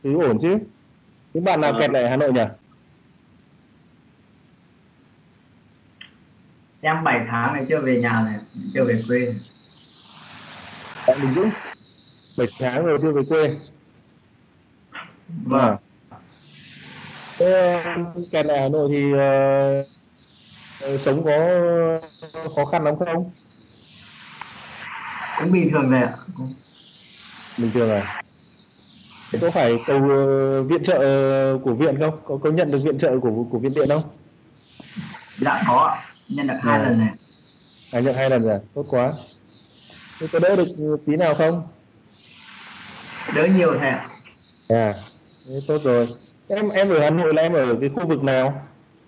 thứ ổn chứ. Những bạn nào kẹt lại ở Hà Nội nhỉ? Em 7 tháng này chưa về nhà này, chưa về quê. Tại Bình Dũng 7 tháng rồi chưa về quê. Vâng. À. Thế kẹt lại Hà Nội thì sống có khó khăn lắm không? Cũng bình thường rồi ạ. Bình thường à? Thế có phải cầu viện trợ của viện không? Có nhận được viện trợ của viện điện không? Dạ có ạ. Nhân được 2 À, lần này. nhận 2 lần rồi, à? Tốt quá. Thế có đỡ được tí nào không? Đỡ nhiều thầy ạ. À, thế tốt rồi. Em ở Hà Nội là em ở cái khu vực nào?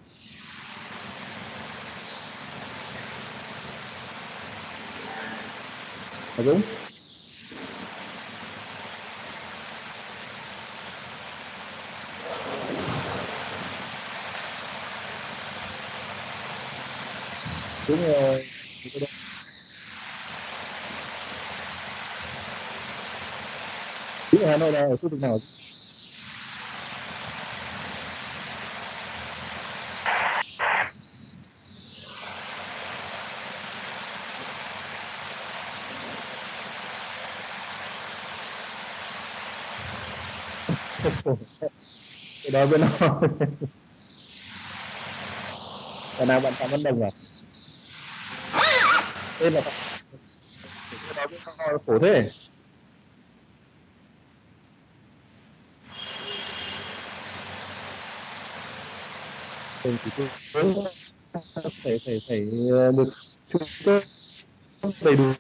Hả Dũng? Dũng Dũng ở Hà Nội là ở khu vực nào? Cái đó bên nào? Ở nào bạn Phạm Văn Đồng à? Tên là Phạm. Cái đó bên nào khổ thế? Mình chỉ cứ phải được trung cấp đầy đủ.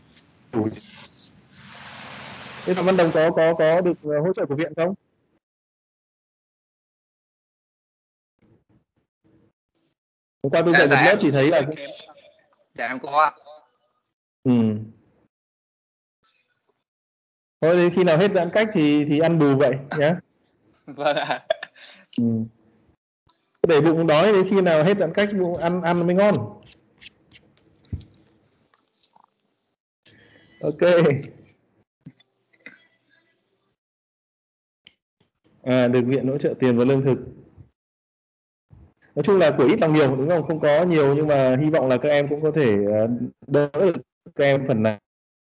Thế Phạm Văn Đồng có được hỗ trợ của viện không? Hôm qua tôi Dạ dạy một dạ lớp thì thấy là em có ạ. ừ. Thôi đến khi nào hết giãn cách thì ăn bù vậy nhé. Vâng ạ. Ừ. Để bụng đói đến khi nào hết giãn cách bụng ăn ăn mới ngon. Ok. À, được viện hỗ trợ tiền và lương thực. Nói chung là của ít lòng nhiều đúng không? Không có nhiều nhưng mà hy vọng là các em cũng có thể đỡ được các em phần nào.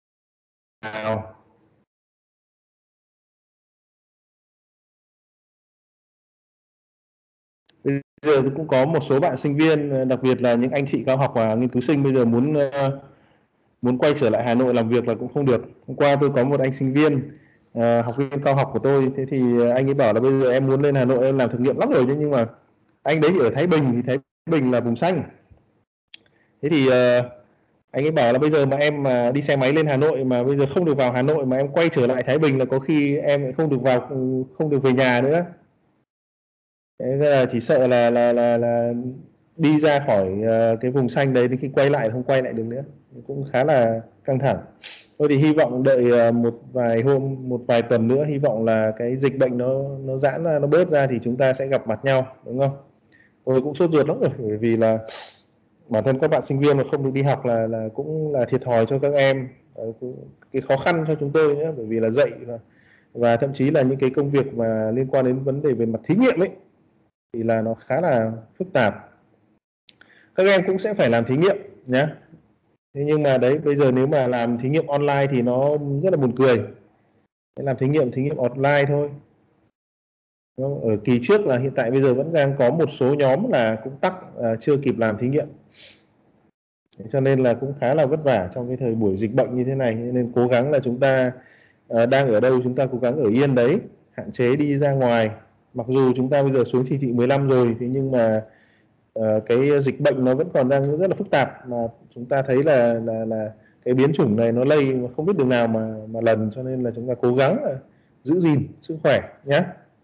Bây giờ cũng có một số bạn sinh viên, đặc biệt là những anh chị cao học và nghiên cứu sinh bây giờ muốn quay trở lại Hà Nội làm việc là cũng không được. Hôm qua tôi có một anh sinh viên, học viên cao học của tôi, thế thì anh ấy bảo là bây giờ em muốn lên Hà Nội em làm thực nghiệm lắm rồi, nhưng mà anh đấy thì ở Thái Bình, thì Thái Bình là vùng xanh. Thế thì anh ấy bảo là bây giờ mà em mà đi xe máy lên Hà Nội mà bây giờ không được vào Hà Nội mà em quay trở lại Thái Bình là có khi em lại không được vào, không được về nhà nữa. Thế nên là chỉ sợ là đi ra khỏi cái vùng xanh đấy đến khi quay lại không quay lại được nữa, cũng khá là căng thẳng. Thôi thì hy vọng đợi một vài hôm, một vài tuần nữa, hy vọng là cái dịch bệnh nó giãn ra, nó bớt ra thì chúng ta sẽ gặp mặt nhau, đúng không? Tôi cũng sốt ruột lắm rồi, bởi vì là bản thân các bạn sinh viên mà không được đi học là cũng là thiệt thòi cho các em. Cái khó khăn cho chúng tôi nữa, bởi vì là dạy và thậm chí là những cái công việc mà liên quan đến vấn đề về mặt thí nghiệm ấy thì là nó khá là phức tạp. Các em cũng sẽ phải làm thí nghiệm nhé. Thế nhưng mà đấy, bây giờ nếu mà làm thí nghiệm online thì nó rất là buồn cười. Làm thí nghiệm online thôi. Ở kỳ trước là hiện tại bây giờ vẫn đang có một số nhóm là cũng tắc, chưa kịp làm thí nghiệm. Cho nên là cũng khá là vất vả trong cái thời buổi dịch bệnh như thế này, nên cố gắng là chúng ta đang ở đâu chúng ta cố gắng ở yên đấy, hạn chế đi ra ngoài. Mặc dù chúng ta bây giờ xuống chỉ thị 15 rồi, thế nhưng mà cái dịch bệnh nó vẫn còn đang rất là phức tạp, mà chúng ta thấy là cái biến chủng này nó lây mà không biết đường nào mà lần, cho nên là chúng ta cố gắng là giữ gìn sức khỏe nhé.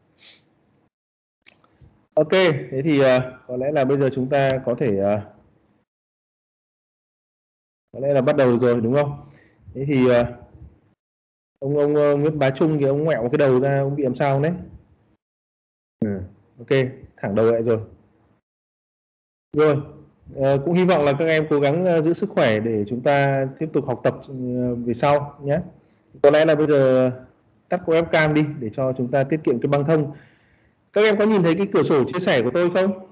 Ok, thế thì có lẽ là bây giờ chúng ta có thể có lẽ là bắt đầu rồi đúng không? Thế thì ông Nguyễn Bá Trung thì ông ngoẹo cái đầu ra, ông bị làm sao đấy? Ừ, ok, thẳng đầu lại rồi. Rồi, cũng hy vọng là các em cố gắng giữ sức khỏe để chúng ta tiếp tục học tập về sau nhé. Có lẽ là bây giờ tắt cô webcam đi để cho chúng ta tiết kiệm cái băng thông. Các em có nhìn thấy cái cửa sổ chia sẻ của tôi không?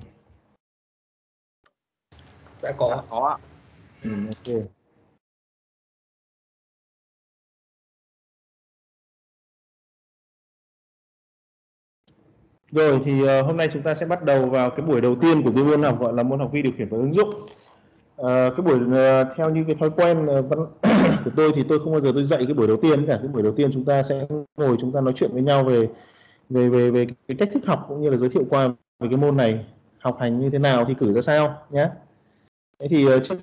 Đã có. Có. Ok. Rồi thì hôm nay chúng ta sẽ bắt đầu vào cái buổi đầu tiên của cái môn học gọi là môn học vi điều khiển và ứng dụng. Cái buổi theo như cái thói quen của tôi thì tôi không bao giờ tôi dạy cái buổi đầu tiên cả. Cái buổi đầu tiên chúng ta sẽ ngồi chúng ta nói chuyện với nhau về cái cách thức học cũng như là giới thiệu qua về cái môn này, học hành như thế nào, thi cử ra sao nhé. Thế thì trước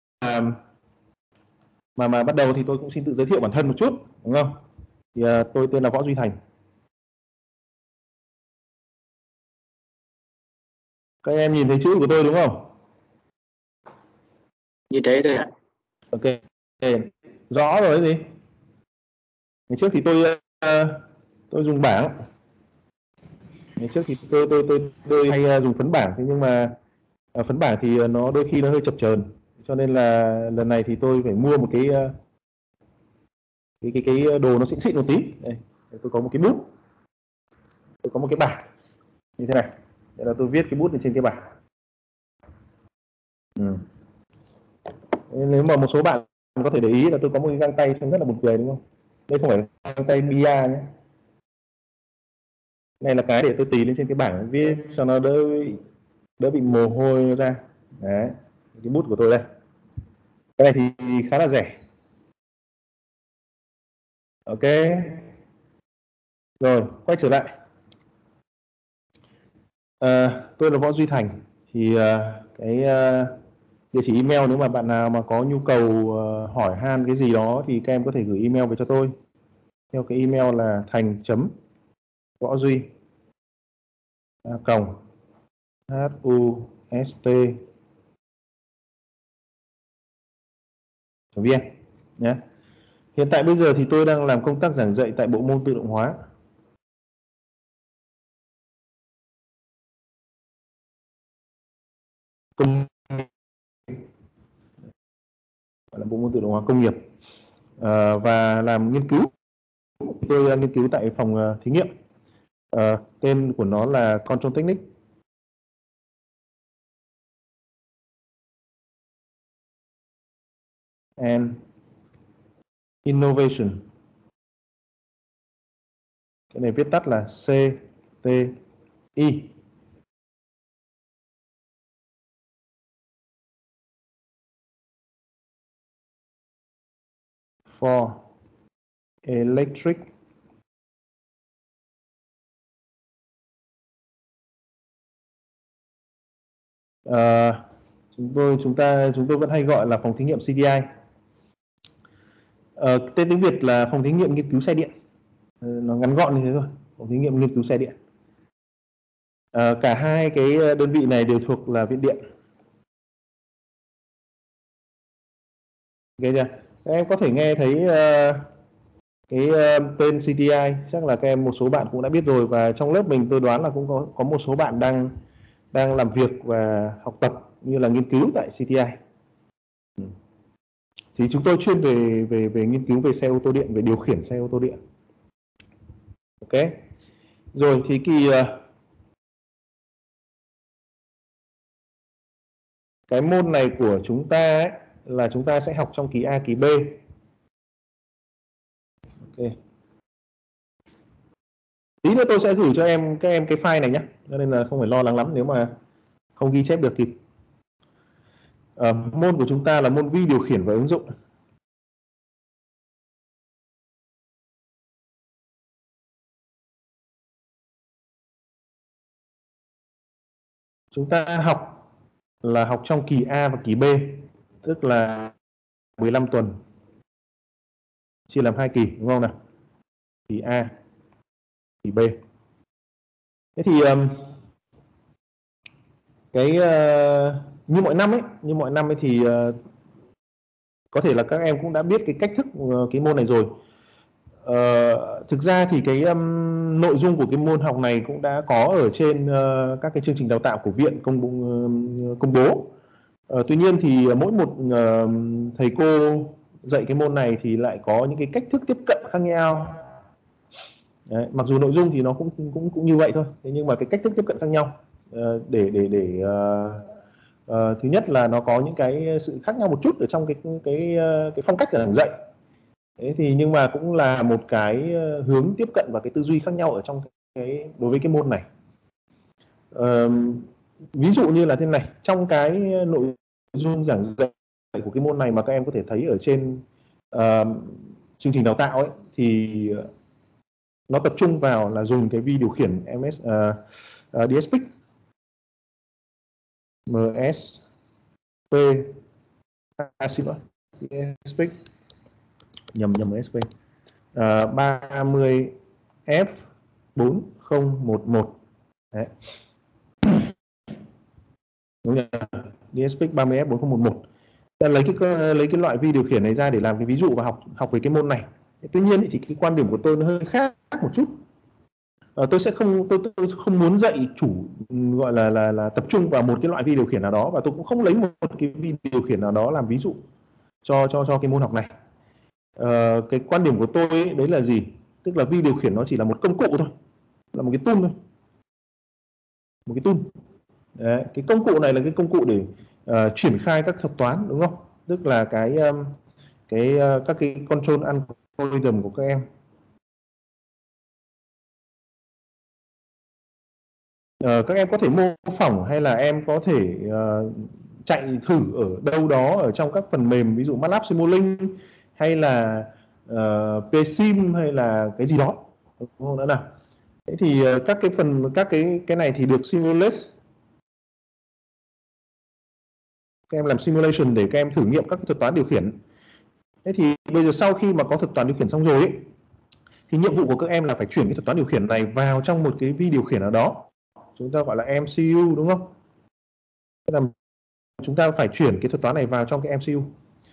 mà bắt đầu thì tôi cũng xin tự giới thiệu bản thân một chút, đúng không? Thì tôi tên là Võ Duy Thành. Các em nhìn thấy chữ của tôi đúng không? Như thế thôi ạ. Ok, rõ rồi gì? Ngày trước thì tôi dùng bảng. Ngày trước thì tôi hay dùng phấn bảng, thế nhưng mà phấn bảng thì nó đôi khi nó hơi chập chờn, cho nên là lần này thì tôi phải mua một cái đồ nó xịn xịn một tí. Đây, tôi có một cái bút, tôi có một cái bảng như thế này. Đây là tôi viết cái bút lên trên cái bảng. Nếu mà một số bạn có thể để ý là tôi có một cái găng tay trông rất là buồn cười, đúng không? Đây không phải là găng tay bia nhé. Này là cái để tôi tì lên trên cái bảng viết cho nó đỡ bị mồ hôi ra. Đấy, cái bút của tôi đây. Cái này thì khá là rẻ. Ok. Rồi, quay trở lại. Tôi là Võ Duy Thành. Thì cái địa chỉ email nếu mà bạn nào mà có nhu cầu hỏi han cái gì đó thì các em có thể gửi email về cho tôi. Theo cái email là thành.hust.vn nhé. Hiện tại bây giờ thì tôi đang làm công tác giảng dạy tại bộ môn tự động hóa. Gọi là bộ môn tự động hóa công nghiệp, và làm nghiên cứu. Tôi nghiên cứu tại phòng thí nghiệm. Tên của nó là Control Technique. And Innovation. Cái này viết tắt là CTI. For Electric chúng tôi vẫn hay gọi là phòng thí nghiệm CDI. Tên tiếng Việt là phòng thí nghiệm nghiên cứu xe điện. Nó ngắn gọn như thế thôi, phòng thí nghiệm nghiên cứu xe điện. Cả hai cái đơn vị này đều thuộc là Viện Điện. Ok chưa? Các em có thể nghe thấy cái tên CTI, chắc là các em một số bạn cũng đã biết rồi, và trong lớp mình tôi đoán là cũng có một số bạn đang làm việc và học tập như là nghiên cứu tại CTI. Thì chúng tôi chuyên về nghiên cứu về xe ô tô điện, về điều khiển xe ô tô điện. Ok. Rồi thì cái môn này của chúng ta ấy, là chúng ta sẽ học trong kỳ A, kỳ B. Ok. Tí nữa tôi sẽ gửi cho các em cái file này nhé, cho nên là không phải lo lắng lắm nếu mà không ghi chép được kịp. Môn của chúng ta là môn vi điều khiển và ứng dụng. Chúng ta học là học trong kỳ A và kỳ B, tức là 15 tuần chia làm 2 kỳ, đúng không nào? Kỳ A, kỳ B. Thế thì như mọi năm ấy thì có thể là các em cũng đã biết cái cách thức cái môn này rồi. Thực ra thì cái nội dung của cái môn học này cũng đã có ở trên các cái chương trình đào tạo của viện công bố. Tuy nhiên thì mỗi một thầy cô dạy cái môn này thì lại có những cái cách thức tiếp cận khác nhau. Đấy, mặc dù nội dung thì nó cũng như vậy thôi, thế nhưng mà cái cách thức tiếp cận khác nhau. Thứ nhất là nó có những cái sự khác nhau một chút ở trong cái phong cách giảng dạy. Thế thì nhưng mà cũng là một cái hướng tiếp cận và cái tư duy khác nhau ở trong đối với cái môn này. Ví dụ như là thế này, trong cái nội dung giảng dạy của cái môn này mà các em có thể thấy ở trên chương trình đào tạo ấy, thì nó tập trung vào là dùng cái vi điều khiển DSP, MSP, xin lỗi, DSP, nhầm SP, 30F4011. Đấy. Đúng rồi, DSP 30F4011. Lấy cái loại vi điều khiển này ra để làm cái ví dụ và học về cái môn này. Tuy nhiên thì cái quan điểm của tôi nó hơi khác một chút. Tôi không muốn dạy chủ gọi là tập trung vào một cái loại vi điều khiển nào đó, và tôi cũng không lấy một cái vi điều khiển nào đó làm ví dụ cho cái môn học này. Cái quan điểm của tôi ấy, đấy là gì? Tức là vi điều khiển nó chỉ là một công cụ thôi, là một cái tool thôi, một cái tool. Đấy, cái công cụ này là cái công cụ để triển khai các thuật toán, đúng không? Tức là các cái control algorithm của các em. Các em có thể mô phỏng hay là em có thể chạy thử ở đâu đó ở trong các phần mềm, ví dụ MATLAB Simulink hay là PSIM hay là cái gì đó, đúng không nữa nào? Thế thì các cái này thì được simulate. Các em làm simulation để các em thử nghiệm các thuật toán điều khiển. Thế thì bây giờ sau khi mà có thuật toán điều khiển xong rồi ấy, thì nhiệm vụ của các em là phải chuyển cái thuật toán điều khiển này vào trong một cái vi điều khiển nào đó, chúng ta gọi là MCU, đúng không? Thế là chúng ta phải chuyển cái thuật toán này vào trong cái MCU.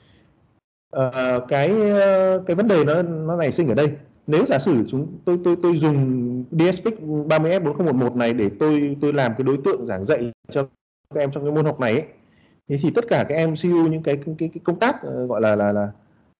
Cái vấn đề nó nảy sinh ở đây. Nếu giả sử tôi dùng DSP 30F4011 này để tôi làm cái đối tượng giảng dạy cho các em trong cái môn học này ấy, thì tất cả các MCU, những cái công tác gọi là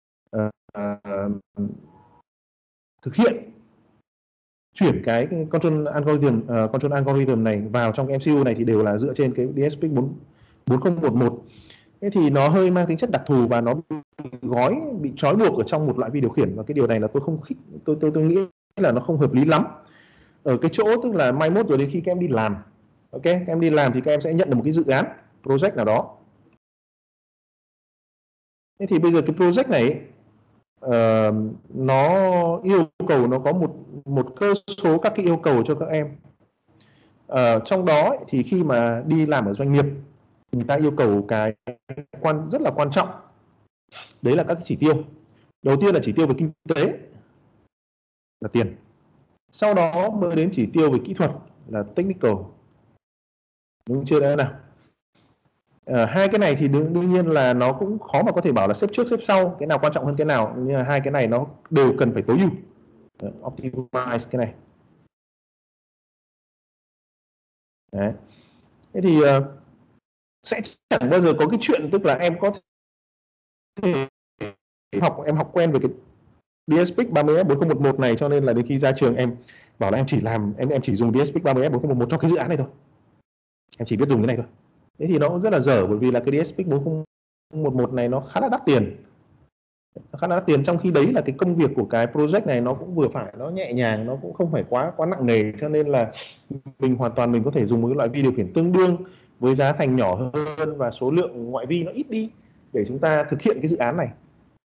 thực hiện chuyển cái control algorithm này vào trong cái MCU này thì đều là dựa trên cái DSP 4011. Thế thì nó hơi mang tính chất đặc thù và nó bị trói buộc ở trong một loại vi điều khiển, và cái điều này là tôi không thích, tôi nghĩ là nó không hợp lý lắm. Ở cái chỗ tức là mai mốt rồi đến khi các em đi làm, các em đi làm thì các em sẽ nhận được một cái dự án project nào đó. Thế thì bây giờ cái project này nó yêu cầu, nó có một cơ số các cái yêu cầu cho các em. Trong đó thì khi mà đi làm ở doanh nghiệp, người ta yêu cầu cái rất là quan trọng, đấy là các cái chỉ tiêu. Đầu tiên là chỉ tiêu về kinh tế là tiền, sau đó mới đến chỉ tiêu về kỹ thuật là technical, đúng chưa đấy nào? Hai cái này thì đương nhiên là nó cũng khó mà có thể bảo là xếp trước xếp sau, cái nào quan trọng hơn cái nào, nhưng mà hai cái này nó đều cần phải tối ưu, optimize cái này. Đấy. Thế thì sẽ chẳng bao giờ có cái chuyện tức là em có thể em học quen về cái DSP 30F4011 này, cho nên là đến khi ra trường em bảo là em chỉ dùng DSP 30F4011 cho cái dự án này thôi, em chỉ biết dùng cái này thôi. Thế thì nó cũng rất là dở, bởi vì là cái DSP 4011 này nó khá là đắt tiền. Trong khi đấy là cái công việc của cái project này nó cũng vừa phải, nó nhẹ nhàng, nó cũng không phải quá nặng nề, cho nên là mình hoàn toàn mình có thể dùng một cái loại vi điều khiển tương đương với giá thành nhỏ hơn và số lượng ngoại vi nó ít đi để chúng ta thực hiện cái dự án này.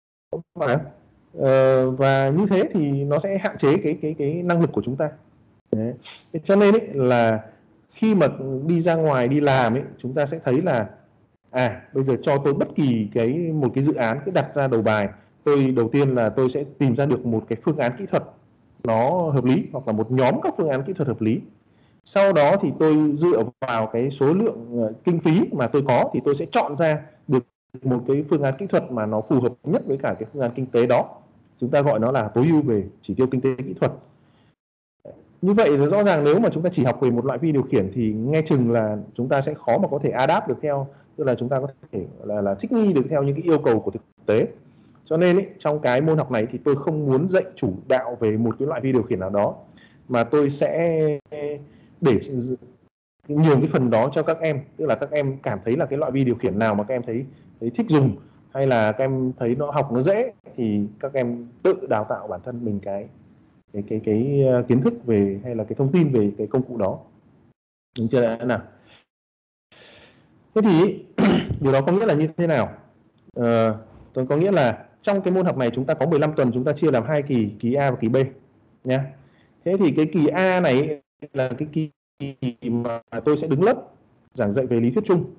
Và như thế thì nó sẽ hạn chế cái năng lực của chúng ta. Đấy. Cho nên ấy, là khi mà đi ra ngoài đi làm ấy, chúng ta sẽ thấy là bây giờ cho tôi bất kỳ một cái dự án cứ đặt ra đầu bài, đầu tiên là tôi sẽ tìm ra được một cái phương án kỹ thuật nó hợp lý, hoặc là một nhóm các phương án kỹ thuật hợp lý. Sau đó thì tôi dựa vào cái số lượng kinh phí mà tôi có thì tôi sẽ chọn ra được một cái phương án kỹ thuật mà nó phù hợp nhất với cả cái phương án kinh tế đó. Chúng ta gọi nó là tối ưu về chỉ tiêu kinh tế kỹ thuật. Như vậy là rõ ràng nếu mà chúng ta chỉ học về một loại vi điều khiển thì nghe chừng là chúng ta sẽ khó mà có thể adapt được theo, tức là chúng ta có thể là thích nghi được theo những cái yêu cầu của thực tế. Cho nên ý, trong cái môn học này thì tôi không muốn dạy chủ đạo về một cái loại vi điều khiển nào đó, mà tôi sẽ để nhiều cái phần đó cho các em, tức là các em cảm thấy là cái loại vi điều khiển nào mà các em thấy thích dùng, hay là các em thấy nó học nó dễ, thì các em tự đào tạo bản thân mình cái kiến thức về, hay là cái thông tin về cái công cụ đó. Đúng chưa nào? Thế thì điều đó có nghĩa là như thế nào? Tôi có nghĩa là trong cái môn học này chúng ta có 15 tuần, chúng ta chia làm 2 kỳ, kỳ A và kỳ B nha. Thế thì cái kỳ A này là cái kỳ mà tôi sẽ đứng lớp giảng dạy về lý thuyết chung.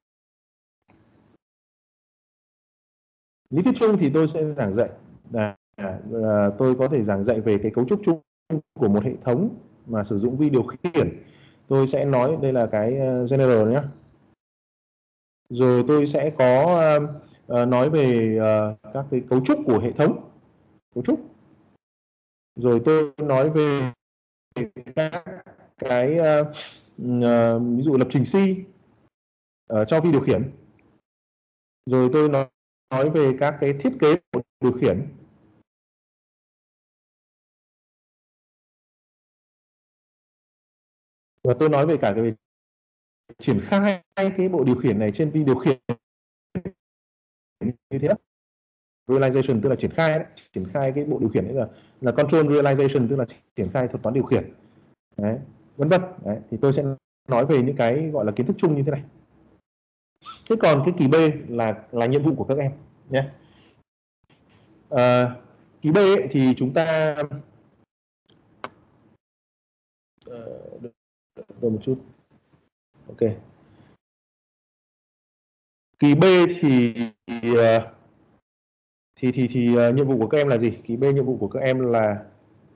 Lý thuyết chung thì tôi sẽ giảng dạy tôi có thể giảng dạy về cái cấu trúc chung của một hệ thống mà sử dụng vi điều khiển. Tôi sẽ nói đây là cái general nhé. Rồi tôi sẽ có nói về các cái cấu trúc của hệ thống, cấu trúc. Rồi tôi nói về các cái ví dụ lập trình C cho vi điều khiển. Rồi tôi nói về các cái thiết kế của điều khiển. Và tôi nói về cả cái triển khai cái bộ điều khiển này trên vi điều khiển như thế đó. Realization tức là triển khai cái bộ điều khiển đấy là control realization, tức là triển khai thuật toán điều khiển. Đấy, vân vân. Đấy, thì tôi sẽ nói về những cái gọi là kiến thức chung như thế này. Thế còn cái kỳ B là nhiệm vụ của các em nhé. Kỳ B ấy, thì chúng ta đợi một chút. Ok. Kỳ B thì nhiệm vụ của các em là gì? Kỳ B nhiệm vụ của các em là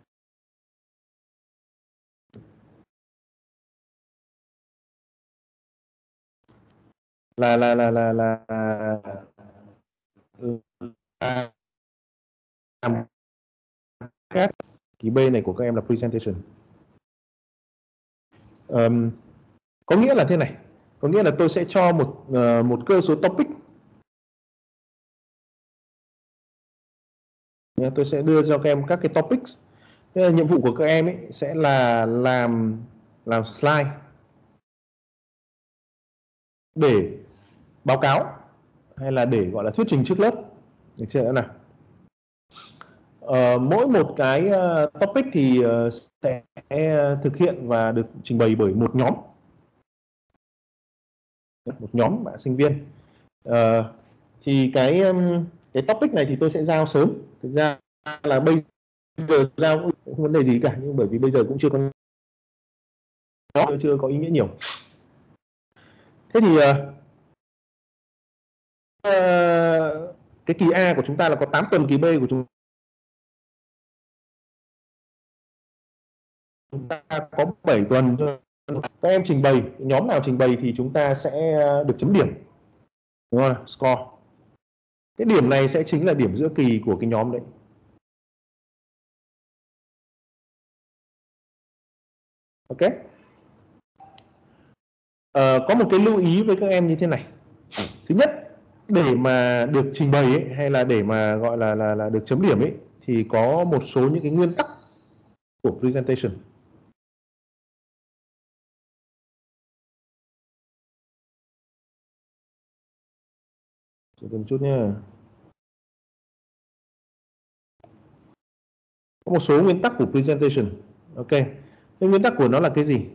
làm các kỳ B này của các em là presentation. Có nghĩa là thế này, có nghĩa là tôi sẽ cho một cơ số topic. Tôi sẽ đưa cho các em các cái topics. Nhiệm vụ của các em ấy sẽ là làm slide để báo cáo, hay là để gọi là thuyết trình trước lớp, được chưa nào? Mỗi một cái topic thì sẽ thực hiện và được trình bày bởi một nhóm bạn sinh viên. Thì cái topic này thì tôi sẽ giao sớm. Thực ra là bây giờ giao cũng không vấn đề gì cả, nhưng bởi vì bây giờ cũng chưa có ý nghĩa nhiều. Thế thì cái kỳ A của chúng ta là có 8 tuần, kỳ B của chúng ta có 7 tuần. Các em trình bày, nhóm nào trình bày thì chúng ta sẽ được chấm điểm, đúng không? Score. Cái điểm này sẽ chính là điểm giữa kỳ của cái nhóm đấy. Ok. Có một cái lưu ý với các em như thế này. Thứ nhất, để mà được trình bày ấy, hay là để mà gọi là được chấm điểm ấy, thì có một số những cái nguyên tắc của presentation. Chờ một chút nhé. Có một số nguyên tắc của presentation. Ok. Cái nguyên tắc của nó là cái gì?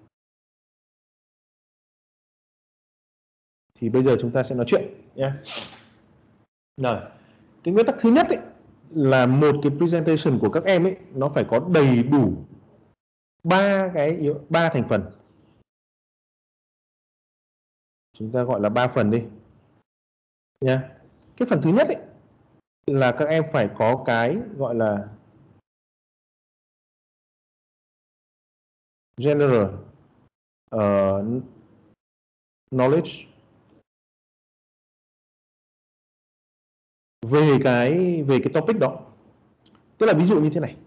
Thì bây giờ chúng ta sẽ nói chuyện nhé. Rồi, cái nguyên tắc thứ nhất ấy, là một cái presentation của các em ấy nó phải có đầy đủ ba thành phần. Chúng ta gọi là 3 phần đi nha. Cái phần thứ nhất ấy, là các em phải có cái gọi là general knowledge về cái topic đó. Tức là ví dụ như thế này.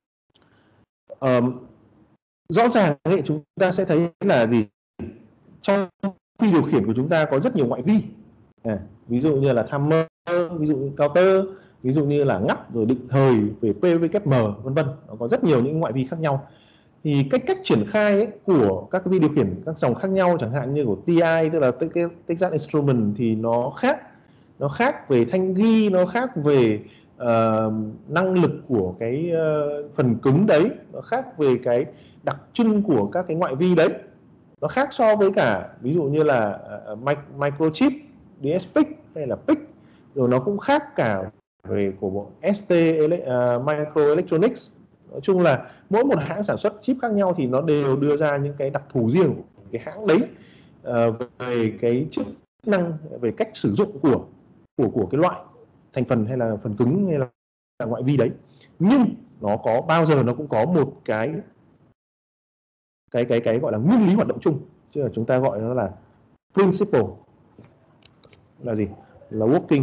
Rõ ràng ấy, chúng ta sẽ thấy là gì? Trong vi điều khiển của chúng ta có rất nhiều ngoại vi. Ví dụ như là timer, ví dụ như counter, ví dụ như là ngắt rồi định thời về PWM vân vân. Nó có rất nhiều những ngoại vi khác nhau. Thì cách triển khai ấy, của các cái vi điều khiển các dòng khác nhau, chẳng hạn như của TI tức là Texas Instruments thì nó khác về thanh ghi, nó khác về năng lực của cái phần cứng đấy, nó khác về cái đặc trưng của các cái ngoại vi đấy, nó khác so với cả ví dụ như là microchip, DSPIC hay là PIC, rồi nó cũng khác cả về của bộ ST Microelectronics. Nói chung là mỗi một hãng sản xuất chip khác nhau thì nó đều đưa ra những cái đặc thù riêng của cái hãng đấy về cái chức năng, về cách sử dụng của cái loại thành phần hay là phần cứng hay là ngoại vi đấy. Nhưng nó có bao giờ nó cũng có một cái gọi là nguyên lý hoạt động chung, chứ là chúng ta gọi nó là principle, là gì, là working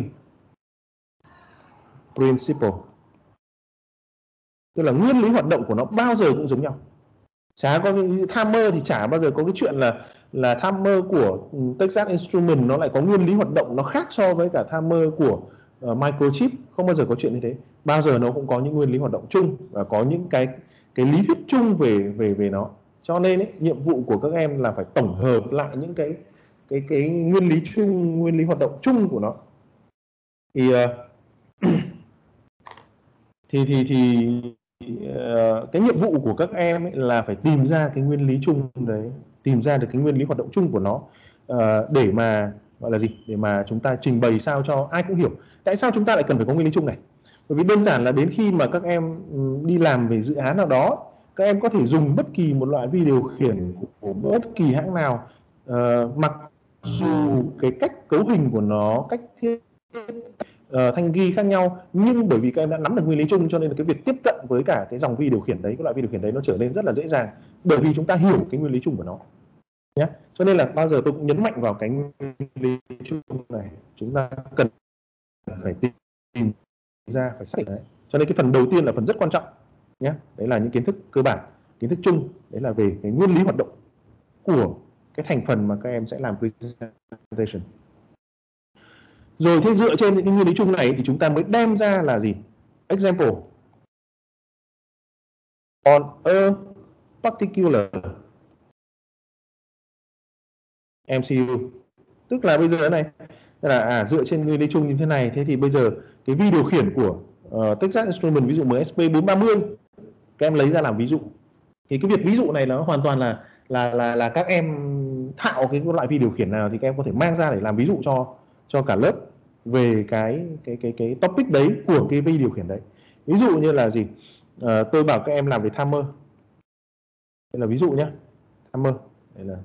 principle, tức là nguyên lý hoạt động của nó bao giờ cũng giống nhau. Chả có timer thì chả bao giờ có cái chuyện là timer của Texas Instruments nó lại có nguyên lý hoạt động nó khác so với cả timer của microchip, không bao giờ có chuyện như thế. Bao giờ nó cũng có những nguyên lý hoạt động chung và có những cái lý thuyết chung về nó. Cho nên ấy, nhiệm vụ của các em là phải tổng hợp lại những cái nguyên lý chung, nguyên lý hoạt động chung của nó. Thì cái nhiệm vụ của các em ấy là phải tìm ra cái nguyên lý chung đấy, tìm ra được cái nguyên lý hoạt động chung của nó, để mà gọi là gì, để mà chúng ta trình bày sao cho ai cũng hiểu. Tại sao chúng ta lại cần phải có nguyên lý chung này? Bởi vì đơn giản là đến khi mà các em đi làm về dự án nào đó, các em có thể dùng bất kỳ một loại vi điều khiển của bất kỳ hãng nào, mặc dù cái cách cấu hình của nó, cách thiết thanh ghi khác nhau, nhưng bởi vì các em đã nắm được nguyên lý chung cho nên là cái việc tiếp cận với cả cái dòng vi điều khiển đấy, cái loại vi điều khiển đấy nó trở nên rất là dễ dàng, bởi vì chúng ta hiểu cái nguyên lý chung của nó nhé. Cho nên là bao giờ tôi cũng nhấn mạnh vào cái nguyên lý chung này, chúng ta cần phải tìm ra, phải xác định đấy. Cho nên cái phần đầu tiên là phần rất quan trọng nhé, đấy là những kiến thức cơ bản, kiến thức chung, đấy là về cái nguyên lý hoạt động của cái thành phần mà các em sẽ làm presentation. Rồi thế dựa trên những cái nguyên lý chung này thì chúng ta mới đem ra là gì? Example on a particular MCU. Tức là bây giờ này là dựa trên nguyên lý chung như thế này, thế thì bây giờ cái vi điều khiển của Texas Instruments ví dụ MSP430 các em lấy ra làm ví dụ. Thì cái việc ví dụ này nó hoàn toàn là các em thạo cái loại vi điều khiển nào thì các em có thể mang ra để làm ví dụ cho cả lớp về cái topic đấy của cái vi điều khiển đấy. Ví dụ như là gì, tôi bảo các em làm về timer, đây là ví dụ nhé, timer đây là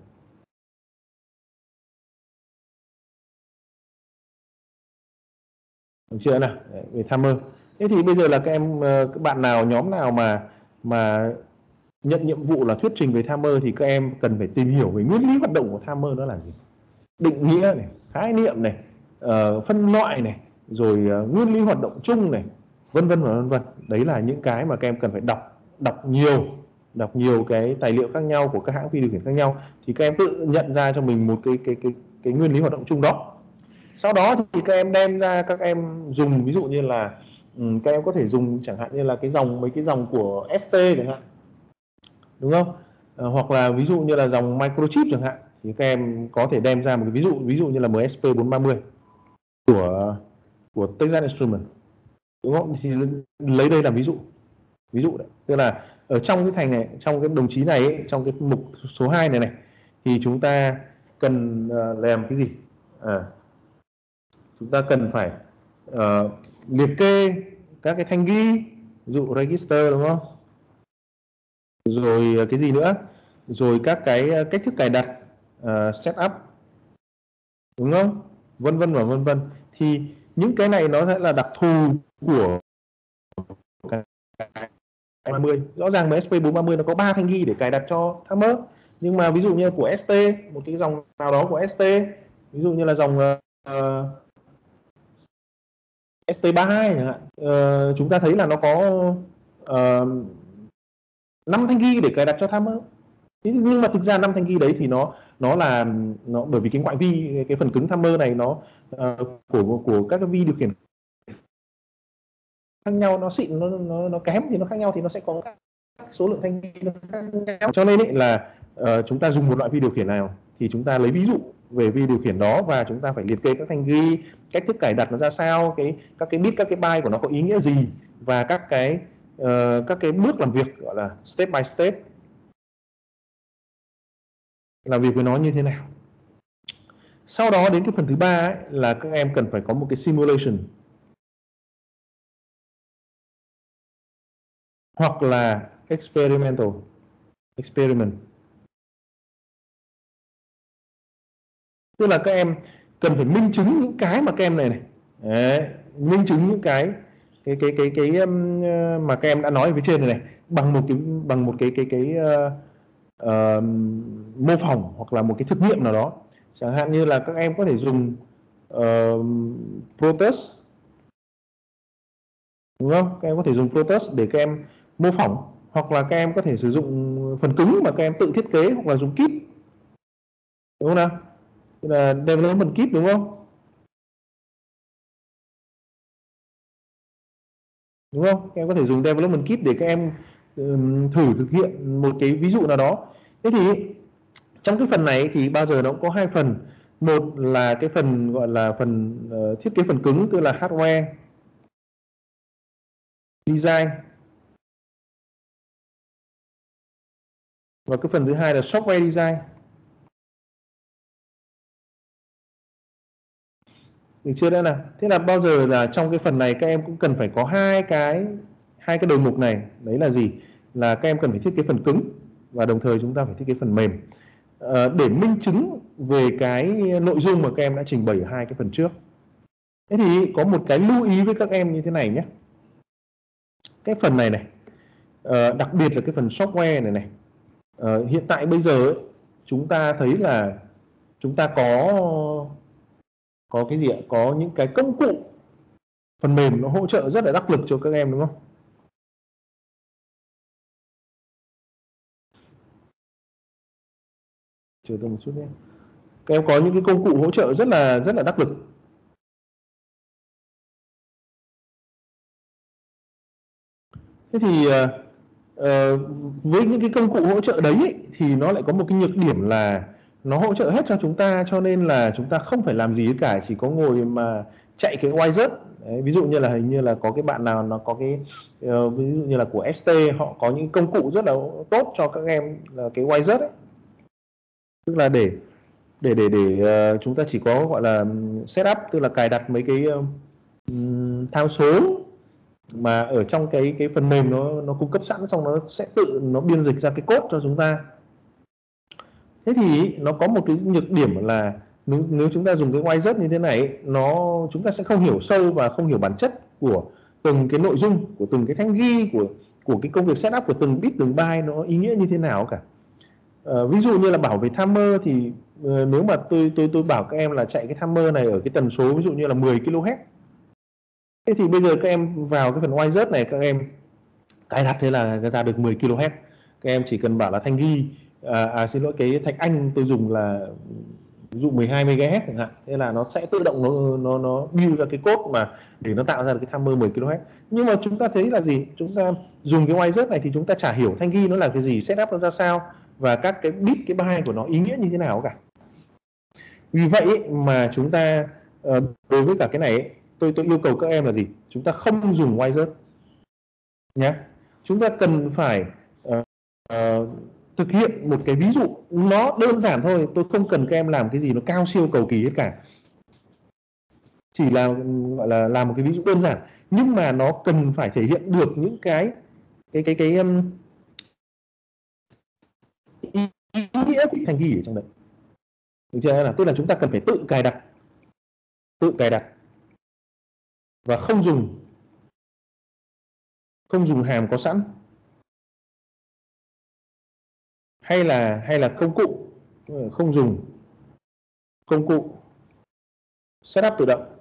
được chưa nào, đấy, về timer. Thế thì bây giờ là các em, các bạn nào, nhóm nào mà nhận nhiệm vụ là thuyết trình về timer thì các em cần phải tìm hiểu về nguyên lý hoạt động của timer nó là gì, định nghĩa này, khái niệm này, phân loại này, rồi nguyên lý hoạt động chung này, vân vân và vân vân. Đấy là những cái mà các em cần phải đọc nhiều cái tài liệu khác nhau của các hãng vi điều khiển khác nhau thì các em tự nhận ra cho mình một cái nguyên lý hoạt động chung đó. Sau đó thì các em đem ra, các em dùng, ví dụ như là các em có thể dùng chẳng hạn như là mấy cái dòng của ST chẳng hạn, đúng không? Hoặc là ví dụ như là dòng microchip chẳng hạn, thì các em có thể đem ra một cái ví dụ như là MSP430 của Texas Instruments, đúng không? Thì lấy đây làm ví dụ đấy. Tức là ở trong cái thành này, trong cái đồng chí này ấy, trong cái mục số 2 này thì chúng ta cần làm cái gì? Chúng ta cần phải liệt kê các cái thanh ghi, ví dụ register, đúng không? Rồi cái gì nữa? Rồi các cái cách thức cài đặt, setup, đúng không? Vân vân và vân vân. Thì những cái này nó sẽ là đặc thù của cái 30. Rõ ràng MSP430 nó có 3 thanh ghi để cài đặt cho timer. Nhưng mà ví dụ như của ST, một cái dòng nào đó của ST, ví dụ như là dòng ST32 chẳng hạn, chúng ta thấy là nó có 5 thanh ghi để cài đặt cho timer. Nhưng mà thực ra 5 thanh ghi đấy thì nó nó bởi vì cái ngoại vi, cái phần cứng Timer này nó của các cái vi điều khiển khác nhau, nó xịn, nó kém thì nó khác nhau, thì nó sẽ có các số lượng thanh vi nó khác nhau. Cho nên ấy là chúng ta dùng một loại vi điều khiển nào thì chúng ta lấy ví dụ về vi điều khiển đó, và chúng ta phải liệt kê các thanh ghi, cách thức cài đặt nó ra sao, các cái bit, các cái byte của nó có ý nghĩa gì, và các cái bước làm việc gọi là step by step, làm việc với nó như thế nào. Sau đó đến cái phần thứ ba ấy, là các em cần phải có một cái simulation hoặc là experiment. Tức là các em cần phải minh chứng những cái mà các em này đấy, minh chứng những cái mà các em đã nói ở phía trên này bằng một cái mô phỏng hoặc là một cái thực nghiệm nào đó. Chẳng hạn như là các em có thể dùng Protus, đúng không? Các em có thể dùng Protus để các em mô phỏng, hoặc là các em có thể sử dụng phần cứng mà các em tự thiết kế, hoặc là dùng kit, đúng không nào? Tức là development kit, đúng không? Đúng không? Các em có thể dùng development kit để các em thử thực hiện một cái ví dụ nào đó. Thế thì trong cái phần này thì bao giờ nó cũng có hai phần. Một là cái phần gọi là phần thiết kế phần cứng, tức là hardware design, và cái phần thứ hai là software design. Được chưa đã nào? Thế là bao giờ là trong cái phần này các em cũng cần phải có hai cái đầu mục này. Đấy là gì? Là các em cần phải thiết kế phần cứng, và đồng thời chúng ta phải thiết kế phần mềm để minh chứng về cái nội dung mà các em đã trình bày ở hai cái phần trước. Thế thì có một cái lưu ý với các em như thế này nhé. Cái phần này đặc biệt là cái phần software này hiện tại bây giờ ấy, chúng ta thấy là chúng ta có cái gì ạ? Có những cái công cụ phần mềm nó hỗ trợ rất là đắc lực cho các em, đúng không? Chờ tôi một chút nhé. Các em có những cái công cụ hỗ trợ rất là đắc lực. Thế thì với những cái công cụ hỗ trợ đấy ấy, thì nó lại có một cái nhược điểm là nó hỗ trợ hết cho chúng ta, cho nên là chúng ta không phải làm gì hết cả, chỉ có ngồi mà chạy cái wizard. Đấy, ví dụ như là hình như là có cái bạn nào nó có cái ví dụ như là của ST, họ có những công cụ rất là tốt cho các em là cái wizard ấy. Tức là để chúng ta chỉ có gọi là setup, tức là cài đặt mấy cái tham số mà ở trong cái phần mềm nó cung cấp sẵn, xong nó sẽ tự nó biên dịch ra cái code cho chúng ta. Thế thì nó có một cái nhược điểm là nếu chúng ta dùng cái wizard như thế này, chúng ta sẽ không hiểu sâu và không hiểu bản chất của từng cái nội dung, của từng cái thanh ghi, của cái công việc setup của từng bit, từng byte nó ý nghĩa như thế nào cả. Ví dụ như là bảo về timer thì nếu mà tôi bảo các em là chạy cái timer này ở cái tần số ví dụ như là 10 kHz. Thế thì bây giờ các em vào cái phần wizard này, các em cài đặt thế là ra được 10 kHz. Các em chỉ cần bảo là thanh ghi xin lỗi, cái thạch anh tôi dùng là ví dụ 12 MHz chẳng hạn, thế là nó sẽ tự động nó build ra cái code mà để nó tạo ra được cái timer 10 kHz. Nhưng mà chúng ta thấy là gì? Chúng ta dùng cái wizard này thì chúng ta chả hiểu thanh ghi nó là cái gì, setup nó ra sao, và các cái bit, cái byte của nó ý nghĩa như thế nào cả. Vì vậy mà chúng ta đối với cả cái này tôi yêu cầu các em là gì? Chúng ta không dùng wizard nhé. Chúng ta cần phải thực hiện một cái ví dụ nó đơn giản thôi. Tôi không cần các em làm cái gì nó cao siêu cầu kỳ hết cả, chỉ là gọi là làm một cái ví dụ đơn giản, nhưng mà nó cần phải thể hiện được những cái ý nghĩa của thanh ghi ở trong đấy. Được chưa? Là tức là chúng ta cần phải tự cài đặt và không dùng hàm có sẵn, hay là công cụ, không dùng công cụ setup tự động.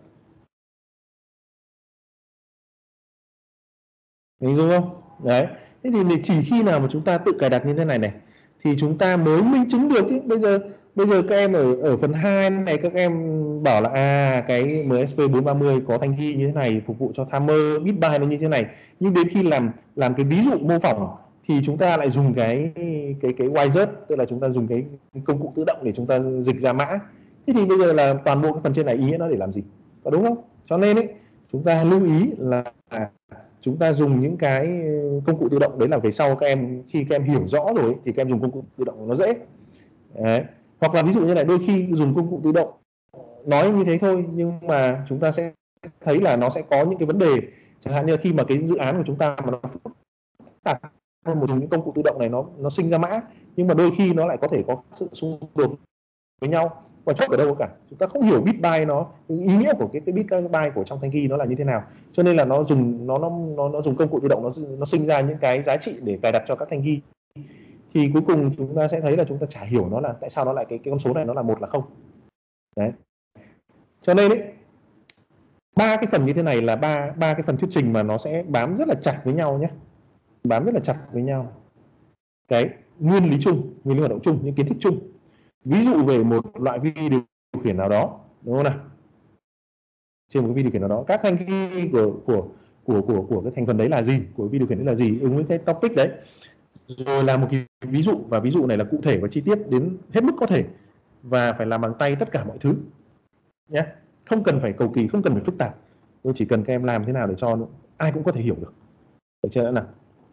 Hình dung không? Đấy. Thế thì chỉ khi nào mà chúng ta tự cài đặt như thế này thì chúng ta mới minh chứng được chứ. Bây giờ Bây giờ các em ở phần 2 này các em bảo là cái MSP 430 có thanh ghi như thế này, phục vụ cho timer, bit buy nó như thế này. Nhưng đến khi làm cái ví dụ mô phỏng thì chúng ta lại dùng cái wizard, tức là chúng ta dùng cái công cụ tự động để chúng ta dịch ra mã. Thế thì bây giờ là toàn bộ cái phần trên này ý nghĩa nó để làm gì? Có đúng không? Cho nên ấy, chúng ta lưu ý là chúng ta dùng những cái công cụ tự động đấy là về sau các em, khi các em hiểu rõ rồi ấy, thì các em dùng công cụ tự động nó dễ. Đấy. Hoặc là ví dụ như này, đôi khi dùng công cụ tự động nói như thế thôi nhưng mà chúng ta sẽ thấy là nó sẽ có những cái vấn đề, chẳng hạn như khi mà cái dự án của chúng ta mà nó phức tạp hơn, một những công cụ tự động này nó sinh ra mã, nhưng mà đôi khi nó lại có thể có sự xung đột với nhau. Quan trọng ở đâu cả, chúng ta không hiểu bit buy nó, ý nghĩa của cái bit buy của trong thanh ghi nó là như thế nào, cho nên là nó dùng công cụ tự động, nó sinh ra những cái giá trị để cài đặt cho các thanh ghi, thì cuối cùng chúng ta sẽ thấy là chúng ta chả hiểu nó là tại sao nó lại cái con số này nó là 1 là 0. Đấy. Cho nên ấy, ba cái phần như thế này là ba cái phần thuyết trình mà nó sẽ bám rất là chặt với nhau nhé, bám rất là chặt với nhau. Cái nguyên lý chung, nguyên lý hoạt động chung, những kiến thức chung. Ví dụ về một loại vi điều khiển nào đó, đúng không nào? Trên một cái vi điều khiển nào đó, các thanh ghi của cái thành phần đấy là gì, của vi điều khiển đấy là gì, ứng với cái topic đấy. Rồi làm một cái ví dụ, và ví dụ này là cụ thể và chi tiết đến hết mức có thể, và phải làm bằng tay tất cả mọi thứ nhé, không cần phải cầu kỳ, không cần phải phức tạp, tôi chỉ cần các em làm thế nào để cho ai cũng có thể hiểu được, được chưa đã nào?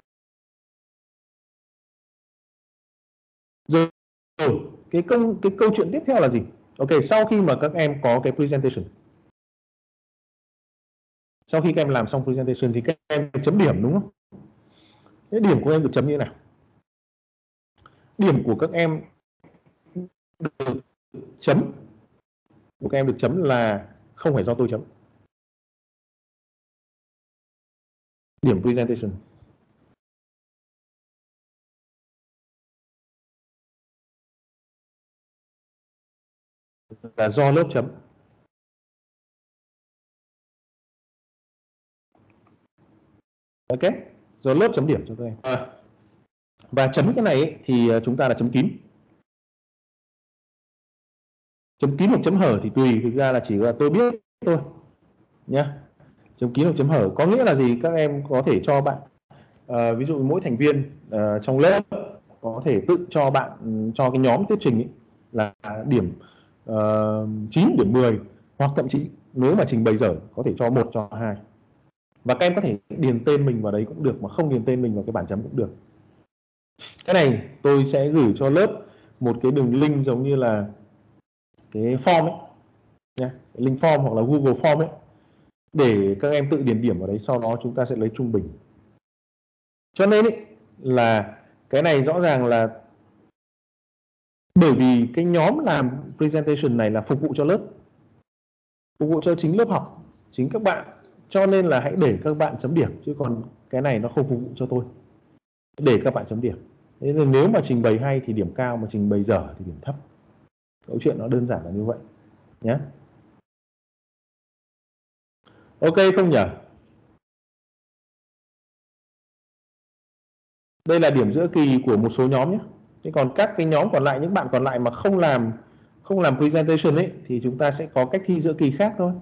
Rồi cái câu chuyện tiếp theo là gì? Ok, sau khi mà các em có cái presentation, sau khi các em làm xong presentation thì các em chấm điểm, đúng không? Cái điểm của em được chấm như thế nào? Điểm của các em được chấm, của các em được chấm là không phải do tôi chấm. Điểm presentation là do lớp chấm. Ok, do lớp chấm điểm cho các em. Và chấm cái này ấy, thì chúng ta là chấm kín. Chấm kín hoặc chấm hở thì tùy, thực ra là chỉ là tôi biết thôi nhá. Chấm kín hoặc chấm hở có nghĩa là gì? Các em có thể cho bạn, ví dụ mỗi thành viên trong lớp có thể tự cho bạn, cho cái nhóm thuyết trình ấy, là điểm 9, điểm 10, hoặc thậm chí nếu mà trình bày dở có thể cho 1, cho 2. Và các em có thể điền tên mình vào đấy cũng được, mà không điền tên mình vào cái bảng chấm cũng được. Cái này tôi sẽ gửi cho lớp một cái đường link giống như là cái form ấy nha, link form hoặc là Google Form ấy, để các em tự điền điểm vào đấy, sau đó chúng ta sẽ lấy trung bình. Cho nên ấy, là cái này rõ ràng là bởi vì cái nhóm làm presentation này là phục vụ cho lớp, phục vụ cho chính lớp học, chính các bạn, cho nên là hãy để các bạn chấm điểm, chứ còn cái này nó không phục vụ cho tôi, để các bạn chấm điểm. Thế nên nếu mà trình bày hay thì điểm cao, mà trình bày dở thì điểm thấp. Câu chuyện nó đơn giản là như vậy nhé. Ok không nhỉ? Đây là điểm giữa kỳ của một số nhóm nhé. Thế còn các cái nhóm còn lại, những bạn còn lại mà không làm presentation ấy, thì chúng ta sẽ có cách thi giữa kỳ khác thôi.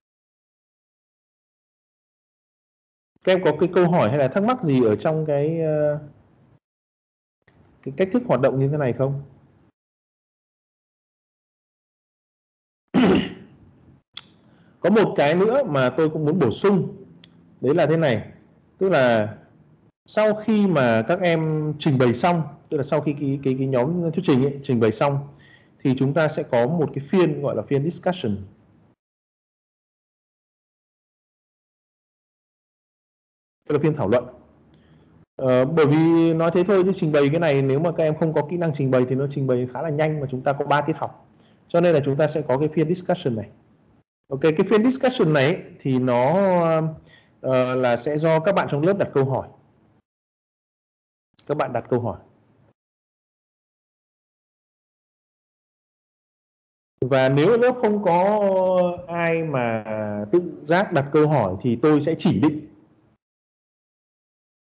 Các em có cái câu hỏi hay là thắc mắc gì ở trong cái cách thức hoạt động như thế này không? Có một cái nữa mà tôi cũng muốn bổ sung, đấy là thế này, tức là sau khi mà các em trình bày xong, tức là sau khi cái nhóm thuyết trình ấy, trình bày xong, thì chúng ta sẽ có một cái phiên gọi là phiên discussion. Tức là phiên thảo luận. Bởi vì nói thế thôi chứ trình bày cái này nếu mà các em không có kỹ năng trình bày thì nó trình bày khá là nhanh, mà chúng ta có 3 tiết học, cho nên là chúng ta sẽ có cái phiên discussion này. Ok, cái phiên discussion này ấy, thì nó là sẽ do các bạn trong lớp đặt câu hỏi. Các bạn đặt câu hỏi. Và nếu lớp không có ai mà tự giác đặt câu hỏi thì tôi sẽ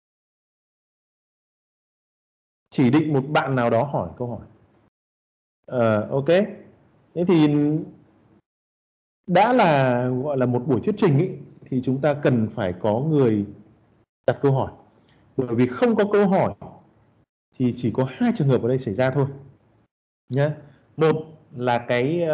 chỉ định một bạn nào đó hỏi câu hỏi. Ok. Thế thì đã là gọi là một buổi thuyết trình ý, thì chúng ta cần phải có người đặt câu hỏi. Bởi vì không có câu hỏi thì chỉ có hai trường hợp ở đây xảy ra thôi nhé. Một là cái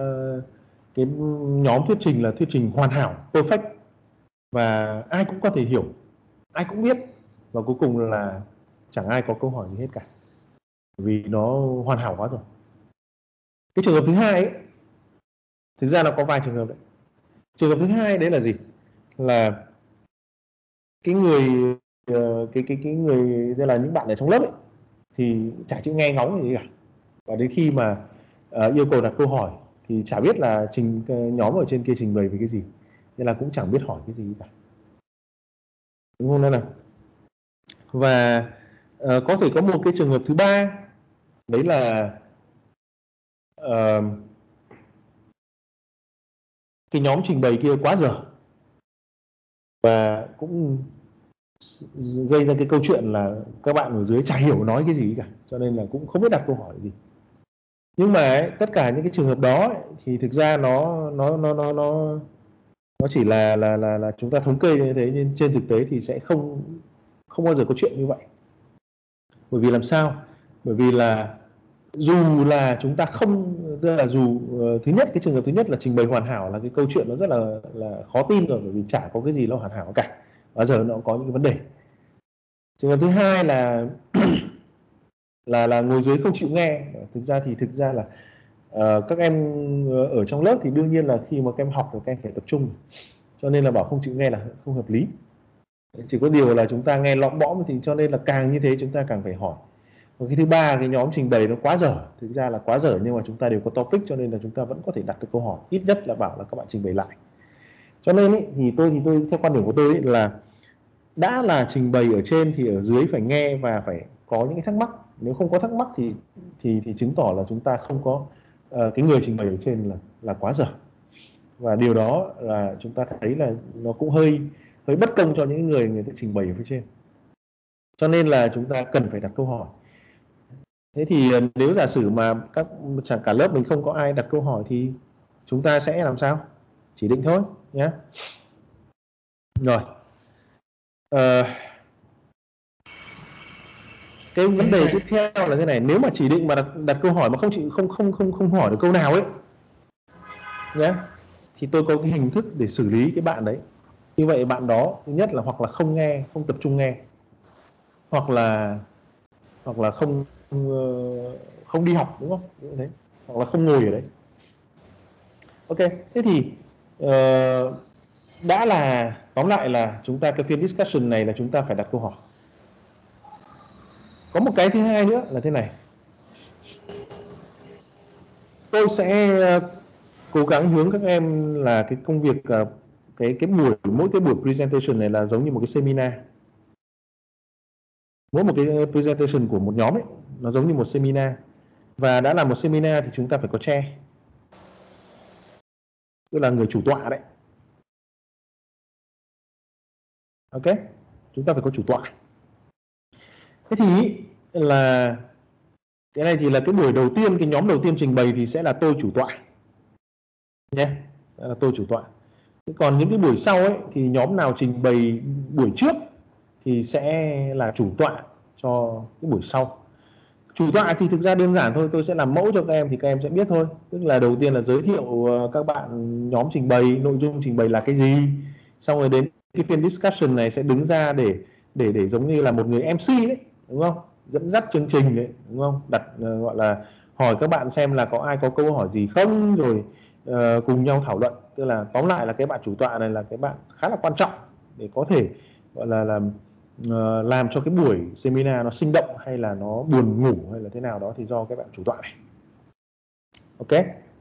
nhóm thuyết trình là thuyết trình hoàn hảo, perfect, và ai cũng có thể hiểu, ai cũng biết, và cuối cùng là chẳng ai có câu hỏi gì hết cả, vì nó hoàn hảo quá rồi. Cái trường hợp thứ hai ấy, thực ra nó có vài trường hợp đấy. Trường hợp thứ hai đấy là gì? Là cái người cái người tức là những bạn ở trong lớp ấy, thì chả chịu nghe ngóng gì cả, và đến khi mà yêu cầu đặt câu hỏi thì chả biết là nhóm ở trên kia trình bày về cái gì, nên là cũng chẳng biết hỏi cái gì cả, đúng không? Nên là và có thể có một cái trường hợp thứ ba, đấy là cái nhóm trình bày kia quá dở và cũng gây ra cái câu chuyện là các bạn ở dưới chả hiểu nói cái gì cả, cho nên là cũng không biết đặt câu hỏi gì. Nhưng mà ấy, tất cả những cái trường hợp đó ấy, thì thực ra nó chỉ là chúng ta thống kê như thế, nhưng trên thực tế thì sẽ không bao giờ có chuyện như vậy. Bởi vì làm sao? Bởi vì là dù là chúng ta không, tức là dù thứ nhất, cái trường hợp thứ nhất là trình bày hoàn hảo là cái câu chuyện nó rất là khó tin rồi, bởi vì chả có cái gì nó hoàn hảo cả, bao giờ nó cũng có những cái vấn đề. Trường hợp thứ hai là là ngồi dưới không chịu nghe. Thực ra là các em ở trong lớp thì đương nhiên là khi mà các em học thì các em phải tập trung, cho nên là bảo không chịu nghe là không hợp lý. Chỉ có điều là chúng ta nghe lõm bõm, thì cho nên là càng như thế chúng ta càng phải hỏi. Và cái thứ ba, cái nhóm trình bày nó quá dở, thực ra là quá dở nhưng mà chúng ta đều có topic, cho nên là chúng ta vẫn có thể đặt được câu hỏi, ít nhất là bảo là các bạn trình bày lại. Cho nên ý, thì tôi theo quan điểm của tôi ý, là đã là trình bày ở trên thì ở dưới phải nghe và phải có những cái thắc mắc. Nếu không có thắc mắc thì chứng tỏ là chúng ta không có cái người trình bày ở trên là quá dở, và điều đó là chúng ta thấy là nó cũng hơi bất công cho những người ta trình bày ở phía trên. Cho nên là chúng ta cần phải đặt câu hỏi. Thế thì nếu giả sử mà chẳng cả lớp mình không có ai đặt câu hỏi thì chúng ta sẽ làm sao? Chỉ định thôi nhé. Rồi. Cái vấn đề tiếp theo là thế này, nếu mà chỉ định mà đặt câu hỏi mà không hỏi được câu nào ấy nhé, thì tôi có cái hình thức để xử lý cái bạn đấy. Như vậy bạn đó thứ nhất là hoặc là không nghe, không tập trung nghe, hoặc là không đi học, đúng không? Đấy. Hoặc là không ngồi ở đấy. Ok, thế thì đã là tóm lại là chúng ta cái phiên discussion này là chúng ta phải đặt câu hỏi. Có một cái thứ hai nữa là thế này, tôi sẽ cố gắng hướng các em là cái công việc mỗi cái buổi presentation này là giống như một cái seminar. Mỗi một cái presentation của một nhóm ấy nó giống như một seminar, và đã là một seminar thì chúng ta phải có chair, tức là người chủ tọa đấy. Ok, chúng ta phải có chủ tọa. Thế thì là cái này thì là cái buổi đầu tiên, cái nhóm đầu tiên trình bày thì sẽ là tôi chủ tọa nhé, là tôi chủ tọa. Còn những cái buổi sau ấy thì nhóm nào trình bày buổi trước thì sẽ là chủ tọa cho cái buổi sau. Chủ tọa thì thực ra đơn giản thôi, tôi sẽ làm mẫu cho các em thì các em sẽ biết thôi. Tức là đầu tiên là giới thiệu các bạn nhóm trình bày, nội dung trình bày là cái gì, xong rồi đến cái phiên discussion này sẽ đứng ra để giống như là một người MC đấy, đúng không? Dẫn dắt chương trình đấy, đúng không? Đặt gọi là hỏi các bạn xem là có ai có câu hỏi gì không, rồi cùng nhau thảo luận. Tức là tóm lại là cái bạn chủ tọa này là cái bạn khá là quan trọng để có thể gọi là làm cho cái buổi seminar nó sinh động hay là nó buồn ngủ hay là thế nào đó thì do cái bạn chủ tọa này. Ok,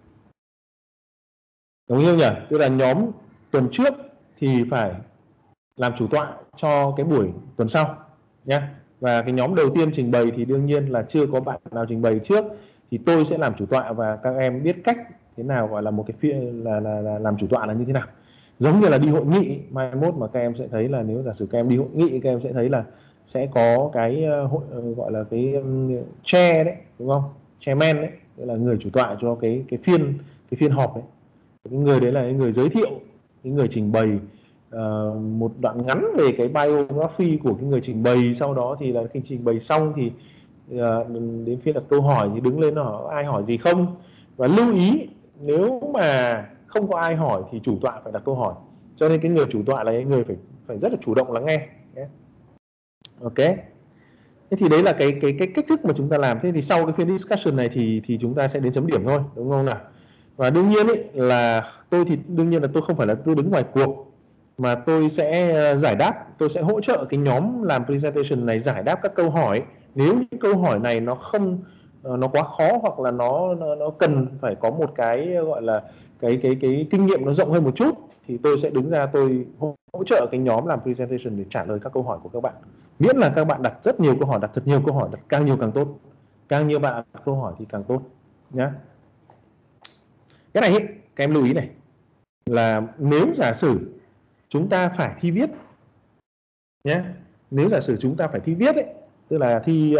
đồng ý không nhỉ? Tức là nhóm tuần trước thì phải làm chủ tọa cho cái buổi tuần sau nhé. Và cái nhóm đầu tiên trình bày thì đương nhiên là chưa có bạn nào trình bày trước, thì tôi sẽ làm chủ tọa và các em biết cách thế nào gọi là một cái phiên là làm chủ tọa là như thế nào. Giống như là đi hội nghị, mai mốt mà các em sẽ thấy là nếu giả sử các em đi hội nghị, các em sẽ thấy là sẽ có cái gọi là cái chair đấy, đúng không? chairman đấy, tức là người chủ tọa cho cái phiên họp đấy. Cái người đấy là cái người giới thiệu, cái người trình bày một đoạn ngắn về cái biography của cái người trình bày. Sau đó thì là khi trình bày xong thì đến phiên đặt câu hỏi thì đứng lên hỏi ai hỏi gì không. Và lưu ý nếu mà không có ai hỏi thì chủ tọa phải đặt câu hỏi, cho nên cái người chủ tọa là cái người phải rất là chủ động lắng nghe. Ok, thế thì đấy là cái cách thức mà chúng ta làm. Thế thì sau cái phiên discussion này thì chúng ta sẽ đến chấm điểm thôi, đúng không nào? Và đương nhiên ấy, là tôi không phải là tôi đứng ngoài cuộc, mà tôi sẽ giải đáp, tôi sẽ hỗ trợ cái nhóm làm presentation này giải đáp các câu hỏi. Nếu những câu hỏi này nó không nó quá khó, hoặc là nó cần phải có một cái gọi là cái kinh nghiệm nó rộng hơn một chút, thì tôi sẽ đứng ra tôi hỗ trợ cái nhóm làm presentation để trả lời các câu hỏi của các bạn. Miễn là các bạn đặt rất nhiều câu hỏi, đặt thật nhiều câu hỏi, đặt càng nhiều càng tốt, càng nhiều bạn đặt câu hỏi thì càng tốt nhá. Cái này ý, các em lưu ý này, là nếu giả sử chúng ta phải thi viết nhé, nếu giả sử chúng ta phải thi viết ấy, tức là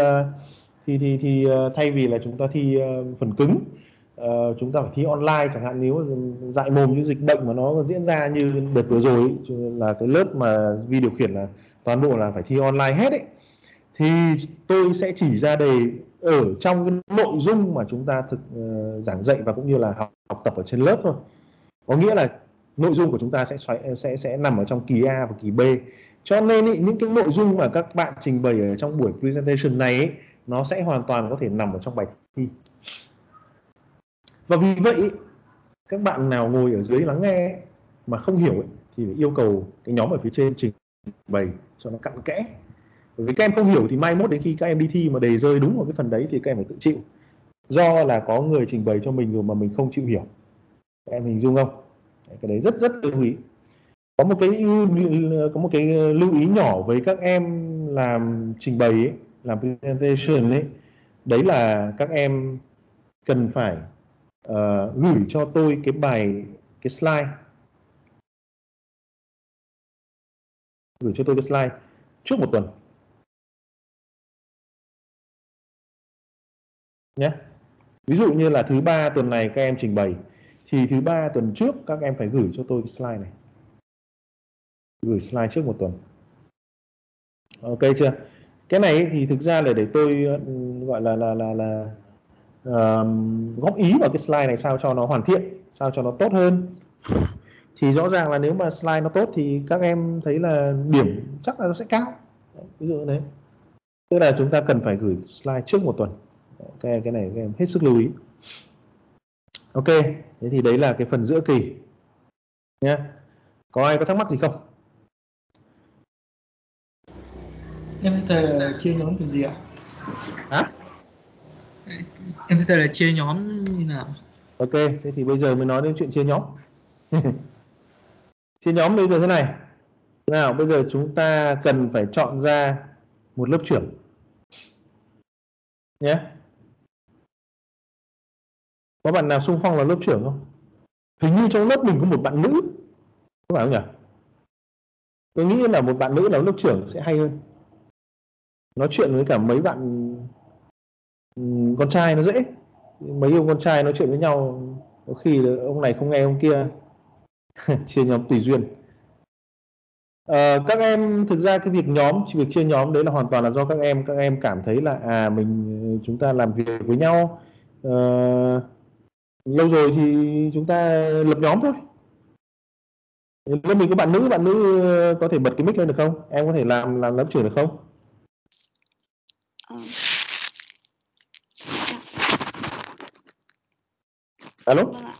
thay vì là chúng ta thi phần cứng, chúng ta phải thi online chẳng hạn. Nếu dại mồm như dịch bệnh mà nó diễn ra như đợt vừa rồi ấy, là cái lớp mà vi điều khiển là toàn bộ là phải thi online hết ấy, thì tôi sẽ chỉ ra đề ở trong cái nội dung mà chúng ta giảng dạy và cũng như là học tập ở trên lớp thôi. Có nghĩa là nội dung của chúng ta sẽ nằm ở trong kỳ A và kỳ B. Cho nên ý, những cái nội dung mà các bạn trình bày ở trong buổi presentation này ý, nó sẽ hoàn toàn có thể nằm ở trong bài thi. Và vì vậy ý, các bạn nào ngồi ở dưới lắng nghe mà không hiểu ý, thì phải yêu cầu cái nhóm ở phía trên trình bày cho nó cặn kẽ. Bởi vì các em không hiểu thì mai mốt đến khi các em đi thi mà đề rơi đúng vào cái phần đấy thì các em phải tự chịu. Do là có người trình bày cho mình rồi mà mình không chịu hiểu. Các em hình dung không? Cái đấy rất lưu ý. Có một cái lưu ý nhỏ với các em làm trình bày ấy, làm presentation ấy, đấy là các em cần phải gửi cho tôi cái slide, gửi cho tôi cái slide trước một tuần nhé. Ví dụ như là thứ ba tuần này các em trình bày thì thứ ba tuần trước các em phải gửi cho tôi cái slide này, gửi slide trước một tuần. Ok chưa? Cái này thì thực ra là để tôi gọi là góp ý vào cái slide này sao cho nó hoàn thiện, sao cho nó tốt hơn. Thì rõ ràng là nếu mà slide nó tốt thì các em thấy là điểm chắc là nó sẽ cao. Ví dụ đấy, tức là chúng ta cần phải gửi slide trước một tuần. Cái này các em hết sức lưu ý. Ok, thế thì đấy là cái phần giữa kỳ nhé. Có ai có thắc mắc gì không? Em thầy là chia nhóm kiểu gì ạ? Hả? Em thầy là chia nhóm như nào? Ok, thế thì bây giờ mới nói đến chuyện chia nhóm. Chia nhóm bây giờ thế này. Nào, bây giờ chúng ta cần phải chọn ra một lớp trưởng nhé. Có bạn nào xung phong là lớp trưởng không? Hình như trong lớp mình có một bạn nữ, có phải không nhỉ? Tôi nghĩ là một bạn nữ là lớp trưởng sẽ hay hơn. Nói chuyện với cả mấy bạn con trai nó dễ. Mấy ông con trai nói chuyện với nhau có khi là ông này không nghe ông kia. Chia nhóm tùy duyên. Các em thực ra cái việc chia nhóm đấy là hoàn toàn là do các em cảm thấy là chúng ta làm việc với nhau lâu rồi thì chúng ta lập nhóm thôi. Lớp mình có bạn nữ có thể bật cái mic lên được không? Em có thể làm lớp trưởng được không? Alo? Vâng ạ.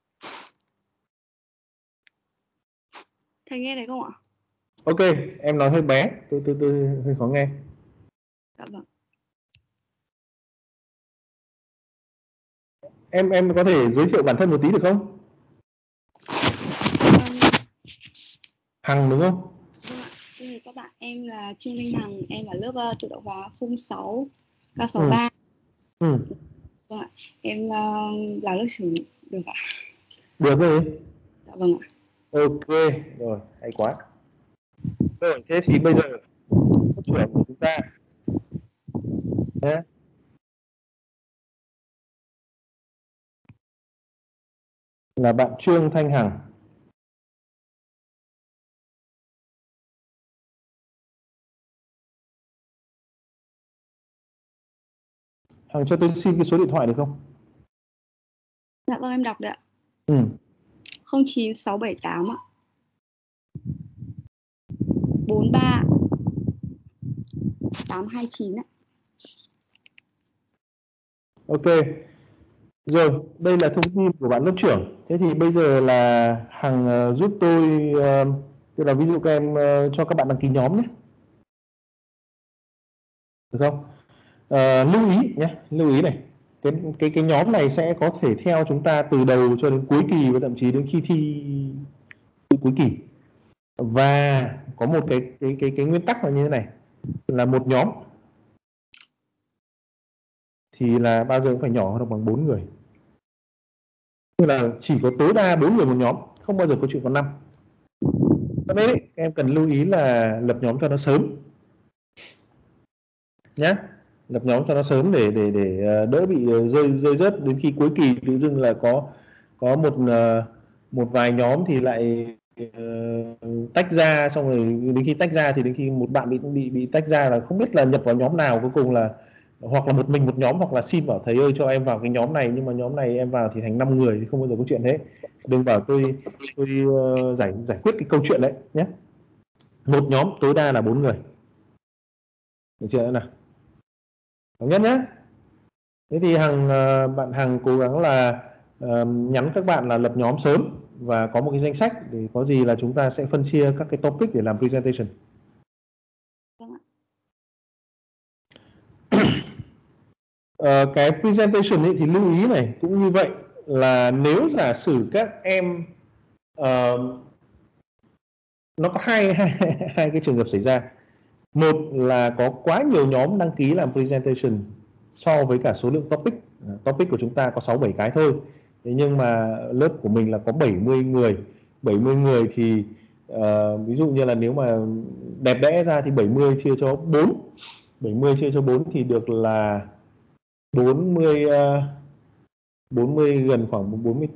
Thầy nghe thấy không ạ? Ok, em nói hơi bé, tôi hơi khó nghe. Dạ vâng. Em có thể giới thiệu bản thân một tí được không? Hằng đúng không? Vâng ạ. Xin chào các bạn, em là Trương Linh Hằng, em ở lớp tự động hóa 06 K63. Vâng ạ. Em là lớp trưởng được ạ? Được rồi. Dạ vâng ạ. Ok, rồi, hay quá. Rồi, thế thì bây giờ lớp trưởng của chúng ta nhé. là bạn Trương Thanh Hằng. Hằng cho tôi xin cái số điện thoại được không? Dạ vâng, em đọc được ạ. 09678 ạ. 43 829 ạ. Ok. Rồi, đây là thông tin của bạn lớp trưởng. Thế thì bây giờ là Hằng giúp tôi, tức là ví dụ các em cho các bạn đăng ký nhóm nhé. Được không? Lưu ý nhé, lưu ý này. Cái nhóm này sẽ có thể theo chúng ta từ đầu cho đến cuối kỳ và thậm chí đến khi thi cuối kỳ. Và có một cái nguyên tắc là như thế này, là một nhóm thì là bao giờ cũng phải nhỏ hơn bằng 4 người. Tức là chỉ có tối đa 4 người một nhóm, không bao giờ có chuyện có 5. Cho nên các em cần lưu ý là lập nhóm cho nó sớm nhé, lập nhóm cho nó sớm để đỡ bị rơi rớt đến khi cuối kỳ tự dưng là có một vài nhóm thì lại tách ra, xong rồi đến khi tách ra thì đến khi một bạn bị tách ra là không biết là nhập vào nhóm nào, cuối cùng là hoặc là một mình một nhóm, hoặc là xin bảo thầy ơi cho em vào cái nhóm này, nhưng mà nhóm này em vào thì thành 5 người thì không bao giờ có chuyện thế. Đừng bảo tôi giải quyết cái câu chuyện đấy nhé. Một nhóm tối đa là 4 người, được chưa nào? Thống nhất nhé. Thế thì bạn Hằng cố gắng là nhắn các bạn là lập nhóm sớm và có một cái danh sách để có gì là chúng ta sẽ phân chia các cái topic để làm presentation. Cái presentation ấy thì lưu ý này cũng như vậy, là nếu giả sử các em nó có hai cái trường hợp xảy ra. Một là có quá nhiều nhóm đăng ký làm presentation so với cả số lượng topic. Topic của chúng ta có 6-7 cái thôi. Thế nhưng mà lớp của mình là có 70 người. 70 người thì ví dụ như là nếu mà đẹp đẽ ra thì 70 chia cho 4. 70 chia cho 4 thì được là 40 gần khoảng 40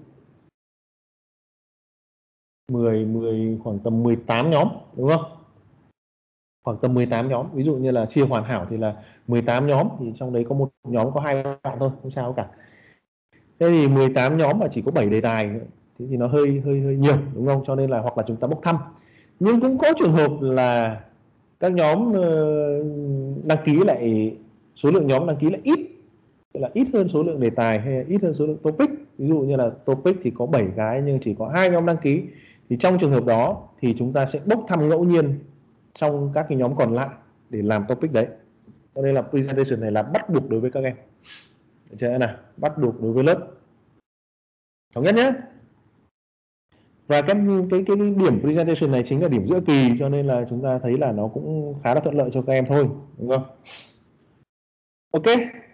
10 khoảng tầm 18 nhóm, đúng không? Khoảng tầm 18 nhóm. Ví dụ như là chia hoàn hảo thì là 18 nhóm, thì trong đấy có một nhóm có 2 bạn thôi, không sao cả. Thế thì 18 nhóm mà chỉ có 7 đề tài thế thì nó hơi nhiều, đúng không? Cho nên là hoặc là chúng ta bốc thăm. Nhưng cũng có trường hợp là các nhóm đăng ký lại, số lượng nhóm đăng ký lại ít, là ít hơn số lượng đề tài hay ít hơn số lượng topic. Ví dụ như là topic thì có 7 cái nhưng chỉ có 2 nhóm đăng ký, thì trong trường hợp đó thì chúng ta sẽ bốc thăm ngẫu nhiên trong các cái nhóm còn lại để làm topic đấy. Cho nên là presentation này là bắt buộc đối với các em, được chưa nào? Bắt buộc đối với lớp, thống nhất nhé. Và cái điểm presentation này chính là điểm giữa kỳ, cho nên là chúng ta thấy là nó cũng khá là thuận lợi cho các em thôi, đúng không? Ok.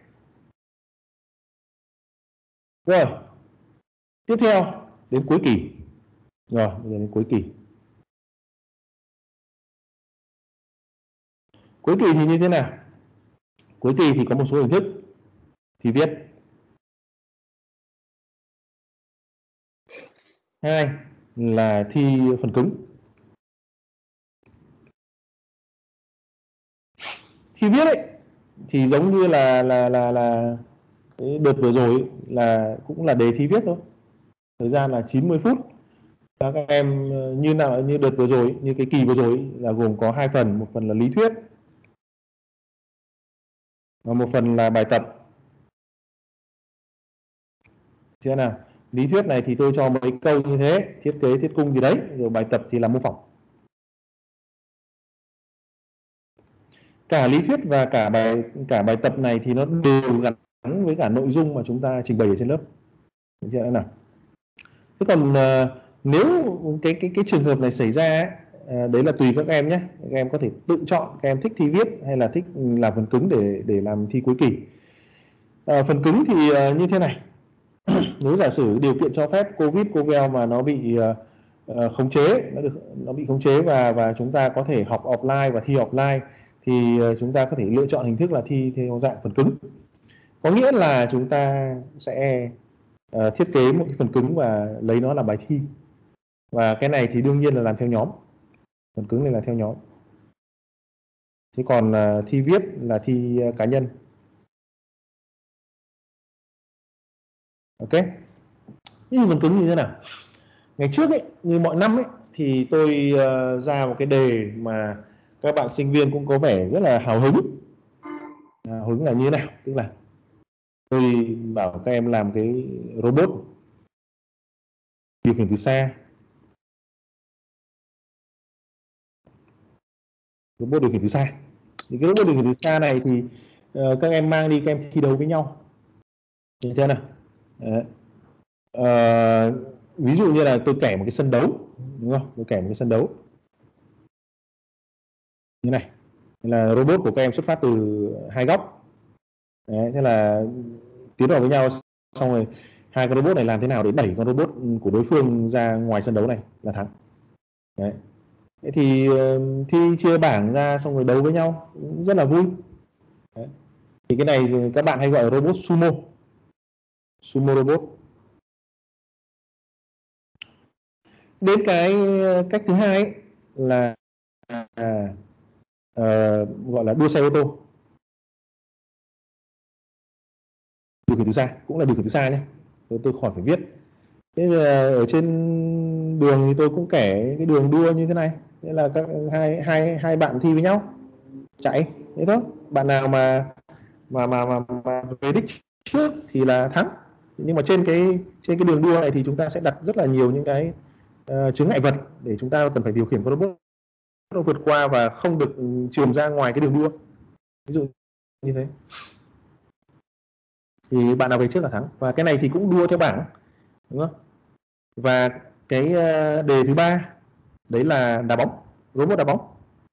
Rồi, tiếp theo đến cuối kỳ. Rồi, bây giờ đến cuối kỳ. Cuối kỳ thì như thế nào? Cuối kỳ thì có một số hình thức thi viết. 2 là thi phần cứng. Thi viết ấy thì giống như là cái đợt vừa rồi ấy, là cũng là đề thi viết thôi. Thời gian là 90 phút. Các em như đợt vừa rồi, như cái kỳ vừa rồi là gồm có 2 phần, một phần là lý thuyết và một phần là bài tập. Thế nào? Lý thuyết này thì tôi cho mấy câu như thế, thiết kế thiết cung gì đấy, rồi bài tập thì là mô phỏng. Cả lý thuyết và cả bài tập này thì nó đều gắn với cả nội dung mà chúng ta trình bày ở trên lớp. Được chưa nào? Thế còn nếu cái trường hợp này xảy ra đấy là tùy các em nhé. Các em có thể tự chọn các em thích thi viết hay là thích làm phần cứng để làm thi cuối kỳ. Phần cứng thì như thế này. Nếu giả sử điều kiện cho phép Covid mà nó bị khống chế, nó bị khống chế và chúng ta có thể học offline và thi offline, thì chúng ta có thể lựa chọn hình thức là thi theo dạng phần cứng. Có nghĩa là chúng ta sẽ thiết kế một cái phần cứng và lấy nó làm bài thi. Và cái này thì đương nhiên là làm theo nhóm, phần cứng này là theo nhóm. Thế còn thi viết là thi cá nhân. Ok, nhưng phần cứng như thế nào? Ngày trước ấy, như mọi năm ấy, thì tôi ra một cái đề mà các bạn sinh viên cũng có vẻ rất là hào hứng. Hào hứng là như thế nào? Tức là tôi bảo các em làm cái robot điều khiển từ xa. Robot điều khiển từ xa. Thì cái robot điều khiển từ xa này thì các em mang đi, các em thi đấu với nhau. Được chưa nào? Ví dụ như là tôi kể một cái sân đấu, đúng không? Tôi kể một cái sân đấu như này, là robot của các em xuất phát từ hai góc. Đấy, thế là tiến vào với nhau, xong rồi hai con robot này làm thế nào để đẩy con robot của đối phương ra ngoài sân đấu này là thắng. Đấy. Thế thì thi chia bảng ra xong rồi đấu với nhau rất là vui. Đấy. Thì cái này các bạn hay gọi là robot sumo, sumo robot. Đến cái cách thứ hai ấy, là gọi là đua xe ô tô điều khiển từ xa, cũng là điều khiển từ xa nhé. Tôi khỏi phải viết. Thế ở trên đường thì tôi cũng kể cái đường đua như thế này. Thế là các hai bạn thi với nhau chạy thế thôi. Bạn nào mà về đích trước thì là thắng. Nhưng mà trên cái đường đua này thì chúng ta sẽ đặt rất là nhiều những cái chướng ngại vật để chúng ta cần phải điều khiển con robot nó vượt qua và không được trườm ra ngoài cái đường đua. Ví dụ như thế thì bạn nào về trước là thắng. Và cái này thì cũng đua theo bảng, đúng không? Và cái đề thứ ba đấy là đá bóng, robot đá bóng.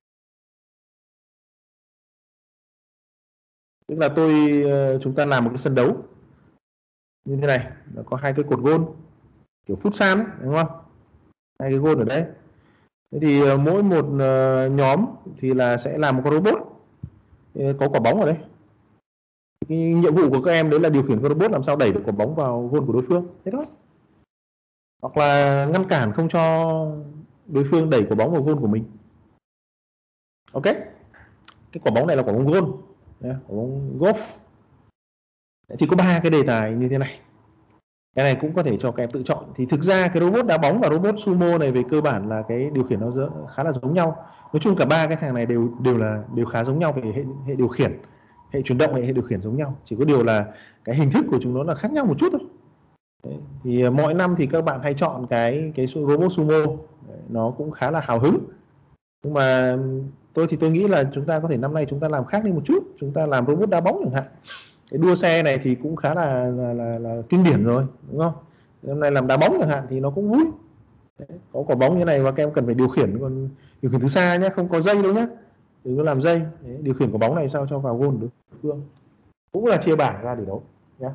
Tức là chúng ta làm một cái sân đấu như thế này, nó có hai cái cột gôn kiểu futsal ấy, đúng không? Hai cái gôn ở đấy. Thế thì mỗi một nhóm thì là sẽ làm một con robot có quả bóng ở đây. Cái nhiệm vụ của các em đấy là điều khiển con robot làm sao đẩy được quả bóng vào gôn của đối phương, thế thôi. Hoặc là ngăn cản không cho đối phương đẩy quả bóng vào gôn của mình. Ok, cái quả bóng này là quả bóng gôn, quả bóng golf. Thì có ba cái đề tài như thế này. Cái này cũng có thể cho các em tự chọn. Thì thực ra cái robot đá bóng và robot sumo này về cơ bản là cái điều khiển nó khá là giống nhau. Nói chung cả ba cái thằng này đều khá giống nhau về hệ điều khiển, hệ chuyển động, hệ điều khiển giống nhau. Chỉ có điều là cái hình thức của chúng nó là khác nhau một chút thôi. Đấy. Thì mỗi năm thì các bạn hay chọn cái robot sumo. Đấy, nó cũng khá là hào hứng. Nhưng mà tôi nghĩ là chúng ta có thể năm nay chúng ta làm khác đi một chút. Chúng ta làm robot đá bóng chẳng hạn. Cái đua xe này thì cũng khá là kinh điển rồi, đúng không? Hôm nay làm đá bóng chẳng hạn thì nó cũng vui. Đấy, có quả bóng như này và các em cần phải điều khiển, còn điều khiển từ xa nhé, không có dây đâu nhé, đừng có làm dây. Đấy, điều khiển quả bóng này sao cho vào gôn đối phương, cũng là chia bảng ra để đấu nhé.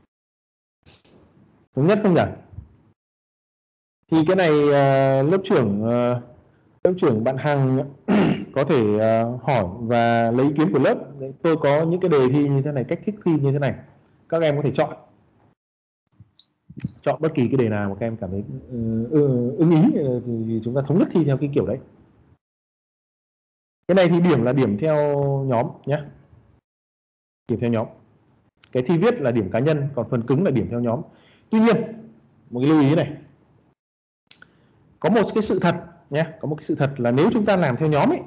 Thống nhất không nhỉ? Thì cái này lớp trưởng bạn Hằng có thể hỏi và lấy ý kiến của lớp. Đấy, tôi có những cái đề thi như thế này, cách thức thi như thế này, các em có thể chọn bất kỳ cái đề nào mà các em cảm thấy ưng ý thì chúng ta thống nhất thi theo cái kiểu đấy. Cái này thì điểm là điểm theo nhóm nhé, điểm theo nhóm. Cái thi viết là điểm cá nhân, còn phần cứng là điểm theo nhóm. Tuy nhiên một cái lưu ý này, có một cái sự thật nhé, có một cái sự thật là nếu chúng ta làm theo nhóm ấy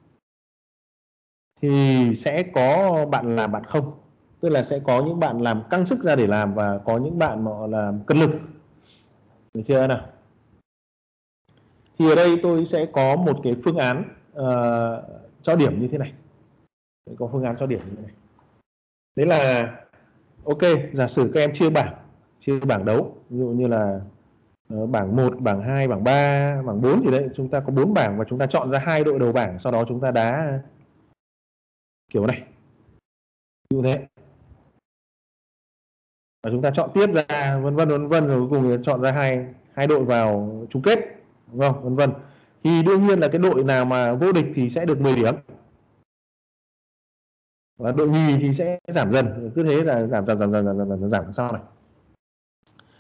thì sẽ có bạn làm bạn không. Tức là sẽ có những bạn làm căng sức ra để làm và có những bạn mà làm cân lực. Được chưa nào? Thì ở đây tôi sẽ có một cái phương án cho điểm như thế này. Có phương án cho điểm như thế này. Đấy là ok, giả sử các em chia bảng đấu, ví dụ như là bảng 1, bảng 2, bảng 3, bảng 4 thì đấy, chúng ta có 4 bảng và chúng ta chọn ra 2 đội đầu bảng, sau đó chúng ta đá kiểu này. Ví dụ thế. Và chúng ta chọn tiếp ra vân vân rồi cuối cùng chọn ra hai đội vào chung kết, đúng không? Vân vân. Thì đương nhiên là cái đội nào mà vô địch thì sẽ được 10 điểm. Và đội nhì thì sẽ giảm dần, cứ thế là giảm sau này.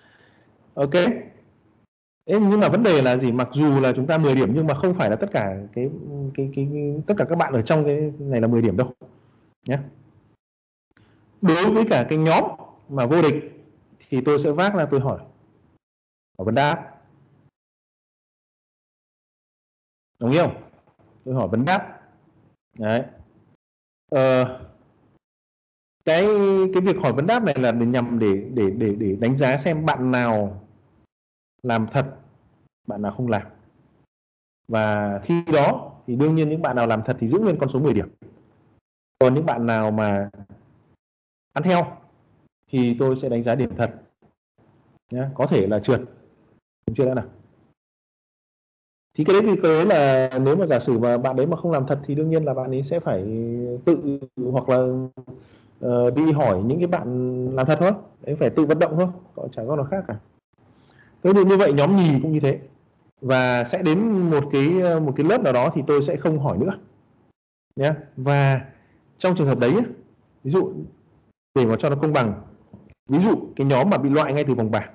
Ok. Thế nhưng mà vấn đề là gì? Mặc dù là chúng ta 10 điểm nhưng mà không phải là tất cả tất cả các bạn ở trong cái này là 10 điểm đâu nhé. Đối với cả cái nhóm mà vô địch thì tôi sẽ vác ra tôi hỏi vấn đáp. Đúng không? Tôi hỏi vấn đáp. Đấy. Cái việc hỏi vấn đáp này là nhằm để đánh giá xem bạn nào làm thật, bạn nào không làm. Và khi đó thì đương nhiên những bạn nào làm thật thì giữ nguyên con số 10 điểm. Còn những bạn nào mà ăn theo thì tôi sẽ đánh giá điểm thật nhé, có thể là trượt. Đúng chưa đã nào? Thì cái đấy là nếu mà giả sử mà bạn đấy mà không làm thật thì đương nhiên là bạn ấy sẽ phải tự hoặc là đi hỏi những cái bạn làm thật thôi, đấy, phải tự vận động thôi, còn chẳng có nào khác cả. Tương tự như vậy nhóm nhì cũng như thế, và sẽ đến một cái lớp nào đó thì tôi sẽ không hỏi nữa nhé. Và trong trường hợp đấy, ví dụ để mà cho nó công bằng, ví dụ cái nhóm mà bị loại ngay từ vòng bảng,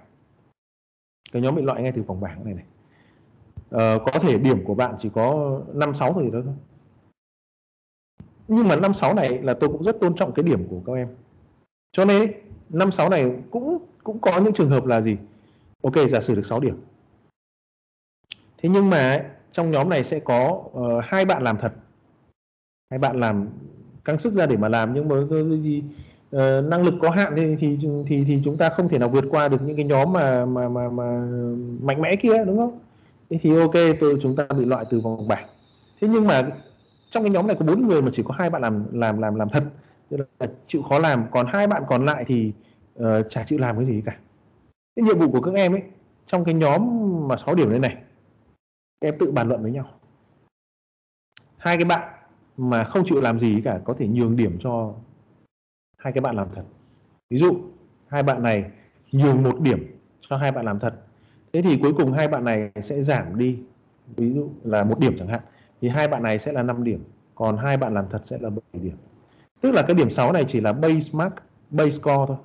này có thể điểm của bạn chỉ có 5-6 thôi đó thôi. Nhưng mà 5-6 này là tôi cũng rất tôn trọng cái điểm của các em. Cho nên 5-6 này cũng có những trường hợp là gì? Ok, giả sử được 6 điểm. Thế nhưng mà trong nhóm này sẽ có 2 bạn làm thật. 2 bạn làm căng sức ra để mà làm, nhưng mà năng lực có hạn thì chúng ta không thể nào vượt qua được những cái nhóm mà mạnh mẽ kia, đúng không? Thế thì ok, chúng ta bị loại từ vòng bảng. Thế nhưng mà trong cái nhóm này có 4 người mà chỉ có 2 bạn làm thật, tức là chịu khó làm, còn 2 bạn còn lại thì chả chịu làm cái gì cả. Cái nhiệm vụ của các em ấy trong cái nhóm mà 6 điểm này, các em tự bàn luận với nhau. 2 cái bạn mà không chịu làm gì cả có thể nhường điểm cho 2 cái bạn làm thật. Ví dụ 2 bạn này nhường 1 điểm cho 2 bạn làm thật, thế thì cuối cùng 2 bạn này sẽ giảm đi, ví dụ là 1 điểm chẳng hạn, thì 2 bạn này sẽ là 5 điểm, còn 2 bạn làm thật sẽ là 7 điểm. Tức là cái điểm 6 này chỉ là base mark, base score thôi.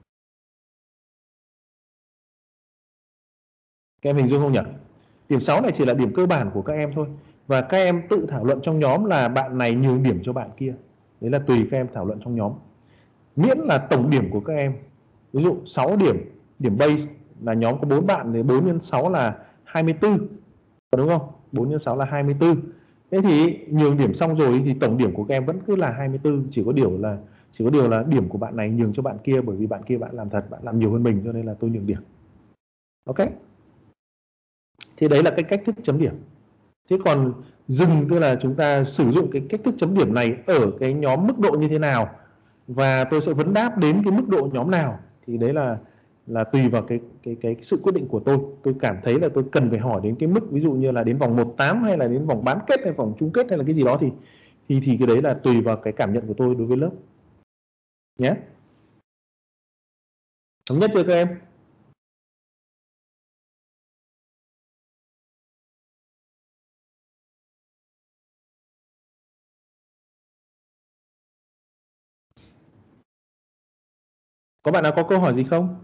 Các em hình dung không nhỉ? Điểm 6 này chỉ là điểm cơ bản của các em thôi. Và các em tự thảo luận trong nhóm là bạn này nhường điểm cho bạn kia. Đấy là tùy các em thảo luận trong nhóm. Miễn là tổng điểm của các em, ví dụ 6 điểm, điểm base là nhóm có 4 bạn thì 4 x 6 là 24. Đúng không? 4 x 6 là 24. Thế thì nhường điểm xong rồi thì tổng điểm của các em vẫn cứ là 24, chỉ có điều là điểm của bạn này nhường cho bạn kia, bởi vì bạn kia bạn làm thật, bạn làm nhiều hơn mình cho nên là tôi nhường điểm. Ok? Thì đấy là cái cách thức chấm điểm. Thế còn dừng tức là chúng ta sử dụng cái cách thức chấm điểm này ở cái nhóm mức độ như thế nào, và tôi sẽ vấn đáp đến cái mức độ nhóm nào, thì đấy là tùy vào cái sự quyết định của tôi. Tôi cảm thấy là tôi cần phải hỏi đến cái mức, ví dụ như là đến vòng 1/8 hay là đến vòng bán kết hay vòng chung kết hay là cái gì đó, thì cái đấy là tùy vào cái cảm nhận của tôi đối với lớp nhé. Thống nhất chưa các em? Có bạn nào có câu hỏi gì không?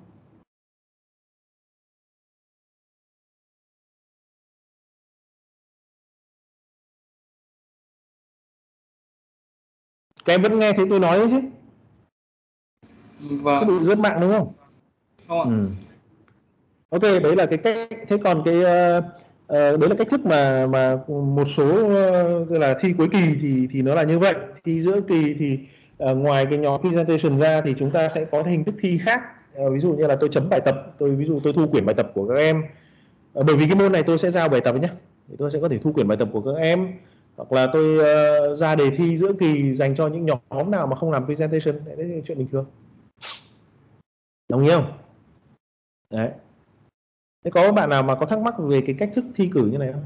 Các em vẫn nghe thấy tôi nói đấy chứ? Vâng. Không bị rớt mạng đúng không? Không ạ. Ok, đấy là cái cách. Thế còn cái đấy là cách thức mà một số là thi cuối kỳ thì nó là như vậy. Thi giữa kỳ thì ngoài cái nhóm presentation ra thì chúng ta sẽ có hình thức thi khác. Ví dụ như là tôi chấm bài tập, ví dụ tôi thu quyển bài tập của các em. Bởi vì cái môn này tôi sẽ giao bài tập nhé, thì tôi sẽ có thể thu quyển bài tập của các em, hoặc là tôi ra đề thi giữa kỳ dành cho những nhóm nào mà không làm presentation. Đấy là chuyện bình thường. Đồng ý không? Đấy. Thế có bạn nào mà có thắc mắc về cái cách thức thi cử như này không?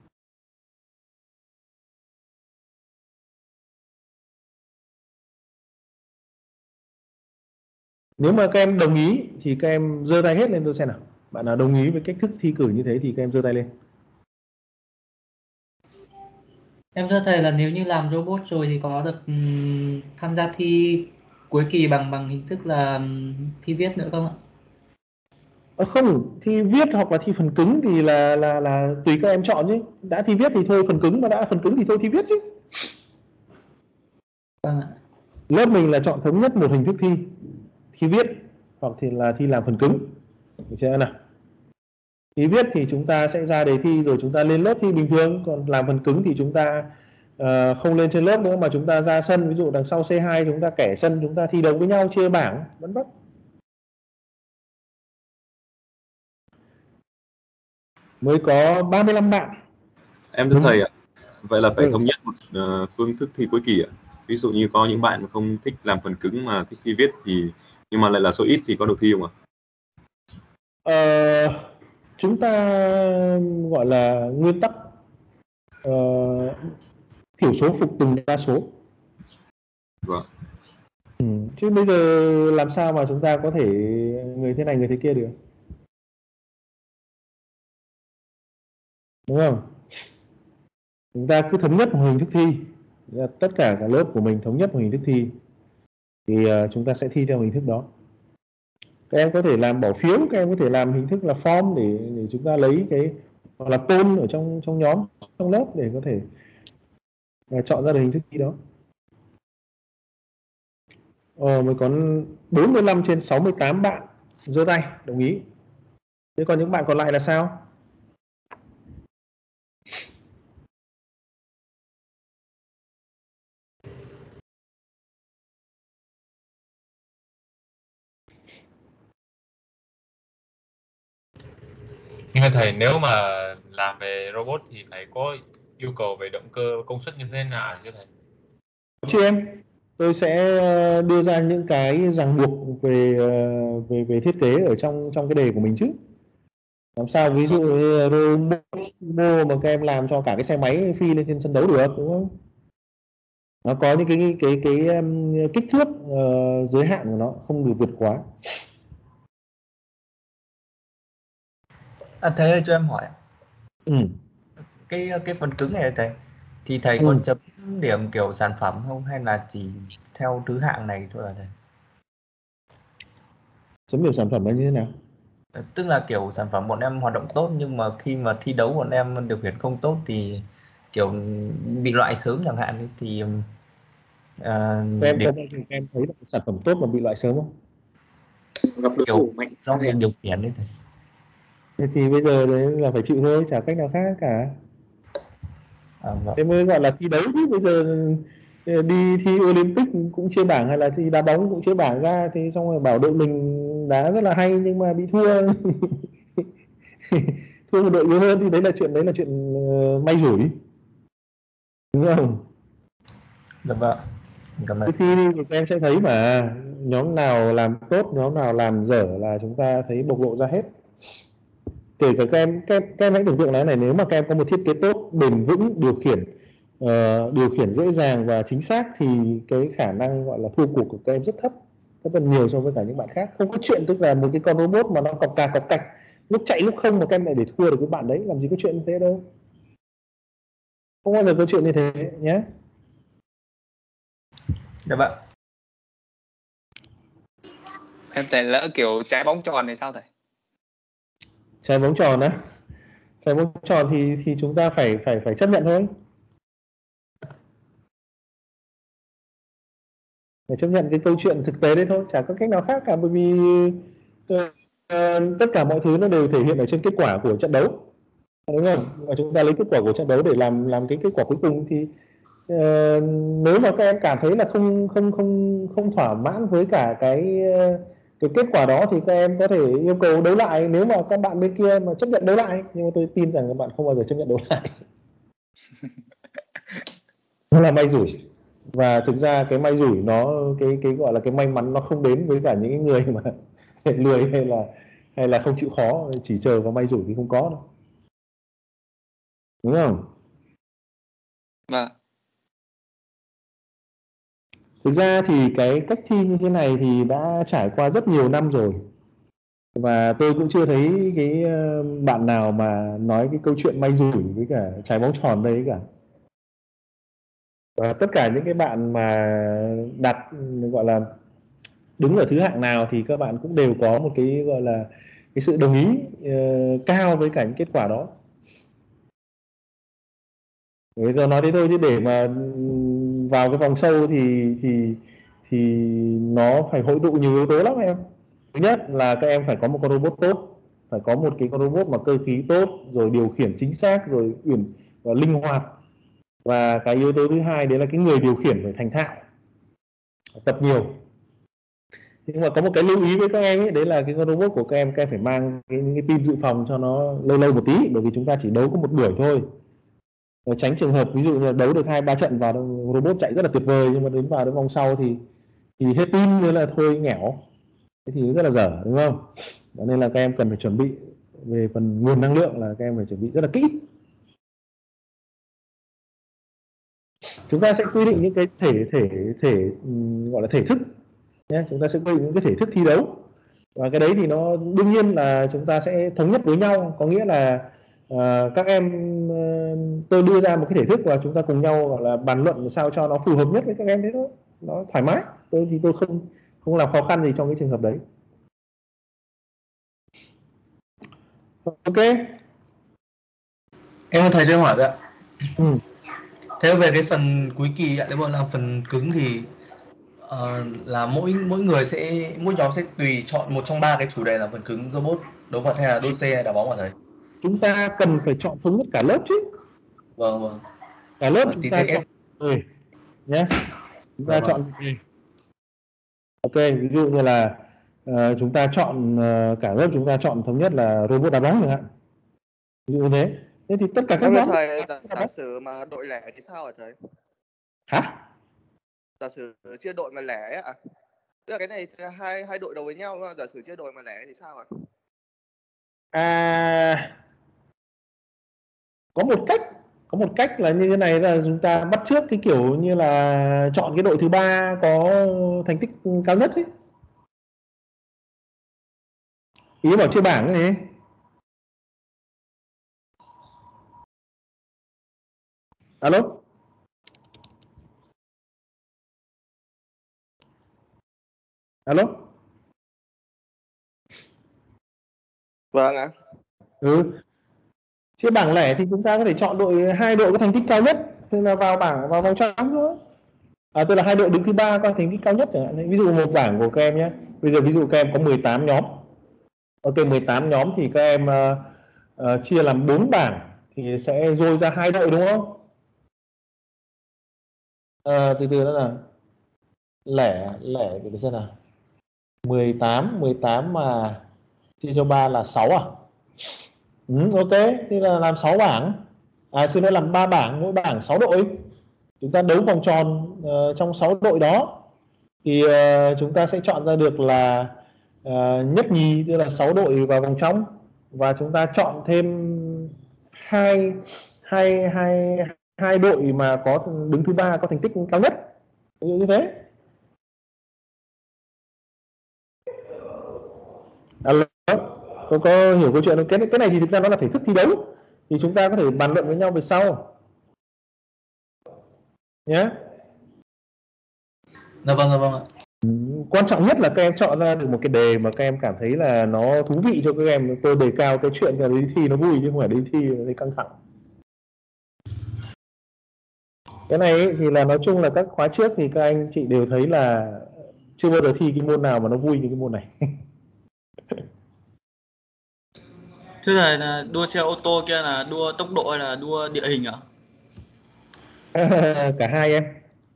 Nếu mà các em đồng ý thì các em giơ tay hết lên tôi xem nào. Bạn nào đồng ý với cách thức thi cử như thế thì các em giơ tay lên. Em thưa thầy là nếu như làm robot rồi thì có được tham gia thi cuối kỳ bằng hình thức là thi viết nữa không ạ? Không, thi viết hoặc là thi phần cứng thì là tùy các em chọn chứ. Đã thi viết thì thôi phần cứng, mà đã phần cứng thì thôi thi viết chứ. Vâng ạ. Lớp mình là chọn thống nhất một hình thức thi viết hoặc thì là thi làm phần cứng. Được chưa nào? Thi viết thì chúng ta sẽ ra đề thi rồi chúng ta lên lớp thi bình thường, còn làm phần cứng thì chúng ta không lên trên lớp nữa mà chúng ta ra sân, ví dụ đằng sau C2 chúng ta kẻ sân, chúng ta thi đấu với nhau, chia bảng vân vân. Mới có 35 bạn. Em thưa thầy ạ, vậy là phải Ừ. thống nhất một phương thức thi cuối kỳ ạ. Ví dụ như có những bạn không thích làm phần cứng mà thích thi viết thì nhưng mà lại là số ít thì có được thi không ạ? Chúng ta gọi là nguyên tắc thiểu số phục tùng đa số. Vâng. Chứ bây giờ làm sao mà chúng ta có thể người thế này người thế kia được, đúng không? Chúng ta cứ thống nhất một hình thức thi, tất cả các lớp của mình thống nhất một hình thức thi thì chúng ta sẽ thi theo hình thức đó. Các em có thể làm bỏ phiếu, các em có thể làm hình thức là form để chúng ta lấy cái hoặc là poll ở trong nhóm, trong lớp để có thể chọn ra được hình thức thi đó. Mới có 45 trên 68 bạn giơ tay đồng ý. Thế còn những bạn còn lại là sao? Nhưng mà thầy, nếu mà làm về robot thì phải có yêu cầu về động cơ công suất như thế nào chứ thầy? Chị em, tôi sẽ đưa ra những cái ràng buộc về thiết kế ở trong cái đề của mình chứ. Làm sao ví dụ như robot mà các em làm cho cả cái xe máy phi lên trên sân đấu được, đúng không? Nó có những cái kích thước giới hạn của nó không được vượt quá. Thầy ơi cho em hỏi, Ừ. cái phần cứng này thầy thì thầy có chấm điểm kiểu sản phẩm không hay là chỉ theo thứ hạng này thôi là thầy? Chấm điểm sản phẩm là như thế nào? Tức là kiểu sản phẩm bọn em hoạt động tốt nhưng mà khi mà thi đấu bọn em điều khiển không tốt thì kiểu bị loại sớm chẳng hạn thì Các em thấy là sản phẩm tốt mà bị loại sớm không? Gặp đối kiểu thủ mạnh do việc điều khiển đấy thầy. Thế thì bây giờ đấy là phải chịu thôi, chả cách nào khác cả. Vâng. Thế mới gọi là thi đấu chứ. Bây giờ đi thi Olympic cũng chia bảng hay là thi đá bóng cũng chia bảng ra, thì xong rồi bảo đội mình đá rất là hay nhưng mà bị thua thua một đội yếu hơn thì đấy là chuyện may rủi, đúng không? Dạ vâng. Cảm ơn. Cái thi thì các em sẽ thấy mà nhóm nào làm tốt, nhóm nào làm dở là chúng ta thấy bộc lộ ra hết. Kể cả các em hãy tưởng tượng này, nếu mà các em có một thiết kế tốt, bền vững, điều khiển dễ dàng và chính xác thì cái khả năng gọi là thua cuộc của các em rất thấp hơn nhiều so với cả những bạn khác. Không có chuyện tức là một cái con robot mà nó cọc cạch lúc chạy lúc không mà các em lại để thua được cái bạn đấy, làm gì có chuyện như thế đâu. Không bao giờ có chuyện như thế nhé. Dạ vâng. Em thầy lỡ kiểu trái bóng tròn thì sao thầy? Trái bóng tròn á? Trái bóng tròn thì chúng ta phải chấp nhận thôi. Phải chấp nhận cái câu chuyện thực tế đấy thôi, chả có cách nào khác cả, bởi vì tất cả mọi thứ nó đều thể hiện ở trên kết quả của trận đấu, đúng không? Và chúng ta lấy kết quả của trận đấu để làm cái kết quả cuối cùng thì nếu mà các em cảm thấy là không thỏa mãn với cả cái kết quả đó thì các em có thể yêu cầu đấu lại, nếu mà các bạn bên kia mà chấp nhận đấu lại, nhưng mà tôi tin rằng các bạn không bao giờ chấp nhận đấu lại. Nó là may rủi, và thực ra cái may rủi nó cái gọi là cái may mắn nó không đến với cả những người mà lười hay là không chịu khó, chỉ chờ vào may rủi thì không có đâu, đúng không? Vâng. Thực ra thì cái cách thi như thế này thì đã trải qua rất nhiều năm rồi, và tôi cũng chưa thấy cái bạn nào mà nói cái câu chuyện may rủi với cả trái bóng tròn đây cả. Và tất cả những cái bạn mà đặt gọi là đứng ở thứ hạng nào thì các bạn cũng đều có một cái gọi là cái sự đồng ý cao với cả những kết quả đó. Bây giờ nói thế thôi chứ để mà vào cái vòng sâu thì nó phải hội tụ nhiều yếu tố lắm em. Thứ nhất là các em phải có một con robot tốt, phải có một cái con robot mà cơ khí tốt, rồi điều khiển chính xác, rồi uyển và linh hoạt. Và cái yếu tố thứ hai đấy là cái người điều khiển phải thành thạo, tập nhiều. Nhưng mà có một cái lưu ý với các em ấy, đấy là cái con robot của các em phải mang những cái pin dự phòng cho nó lâu lâu một tí, bởi vì chúng ta chỉ đấu có một buổi thôi. Tránh trường hợp ví dụ như là đấu được 2-3 trận vào robot chạy rất là tuyệt vời, nhưng mà đến vào đến vòng sau thì hết pin nên là thôi nghẽo, thế thì rất là dở, đúng không? Đó nên là các em cần phải chuẩn bị về phần nguồn năng lượng, là các em phải chuẩn bị rất là kỹ. Chúng ta sẽ quy định những cái thể gọi là thể thức nhé. Chúng ta sẽ quy định những cái thể thức thi đấu, và cái đấy thì nó đương nhiên là chúng ta sẽ thống nhất với nhau, có nghĩa là các em tôi đưa ra một cái thể thức và chúng ta cùng nhau gọi là bàn luận sao cho nó phù hợp nhất với các em, thế thôi, nó thoải mái. Tôi không làm khó khăn gì trong cái trường hợp đấy. Ok, Em thầy cho em hỏi vậy ạ. Thế về cái phần cuối kỳ ạ, nếu mà làm phần cứng thì là mỗi nhóm sẽ tùy chọn một trong 3 cái chủ đề là phần cứng, robot, đấu vật hay là đua xe hay đá bóng hả thầy? Chúng ta cần phải chọn thống nhất cả lớp chứ. Vâng. Cả lớp chúng ta chọn nhé. Chúng ta chọn ok, ví dụ như là chúng ta chọn cả lớp chúng ta chọn thống nhất là robot đá bóng chẳng hạn, ví dụ như thế. Thế thì tất cả các nhóm thầy giả sử mà đội lẻ thì sao hả thầy? Hả? Giả sử chia đội mà lẻ ấy ạ. Tức là cái này hai đội đấu với nhau, giả sử chia đội mà lẻ thì sao ạ? Có một cách là như thế này, là chúng ta bắt chước cái kiểu như là chọn cái đội thứ 3 có thành tích cao nhất ấy. Ý bảo chia bảng này. Alo? Alo? Vâng ạ. Chia bảng lẻ thì chúng ta có thể chọn hai đội có thành tích cao nhất, thì là vào vòng trong thôi. Tức là hai đội đứng thứ 3 có thành tích cao nhất chẳng hạn. Ví dụ một bảng của các em nhé. Bây giờ ví dụ các em có 18 nhóm. Ok, 18 nhóm thì các em chia làm 4 bảng thì sẽ dôi ra 2 đội, đúng không? Từ từ đó là lẻ để xem nào. 18 mà chia cho 3 là 6 à? Ok, thì là làm 6 bảng. Xin lỗi, làm 3 bảng, mỗi bảng 6 đội. Chúng ta đấu vòng tròn trong 6 đội đó thì chúng ta sẽ chọn ra được là nhất nhì, tức là 6 đội vào vòng trong, và chúng ta chọn thêm hai đội mà có đứng thứ 3 có thành tích cao nhất, ví dụ như thế. Tôi có hiểu câu chuyện không? Cái này thì thực ra nó là thể thức thi đấu, thì chúng ta có thể bàn luận với nhau về sau nhé. Vâng ạ. Quan trọng nhất là các em chọn ra được một cái đề mà các em cảm thấy là nó thú vị cho các em. Tôi đề cao cái chuyện là đi thi nó vui, chứ không phải đi thi thấy căng thẳng. Cái này ấy, thì là nói chung là các khóa trước thì các anh chị đều thấy là chưa bao giờ thi cái môn nào mà nó vui như cái môn này. Thưa thầy, là đua xe ô tô kia là đua tốc độ hay là đua địa hình ạ? Cả hai em.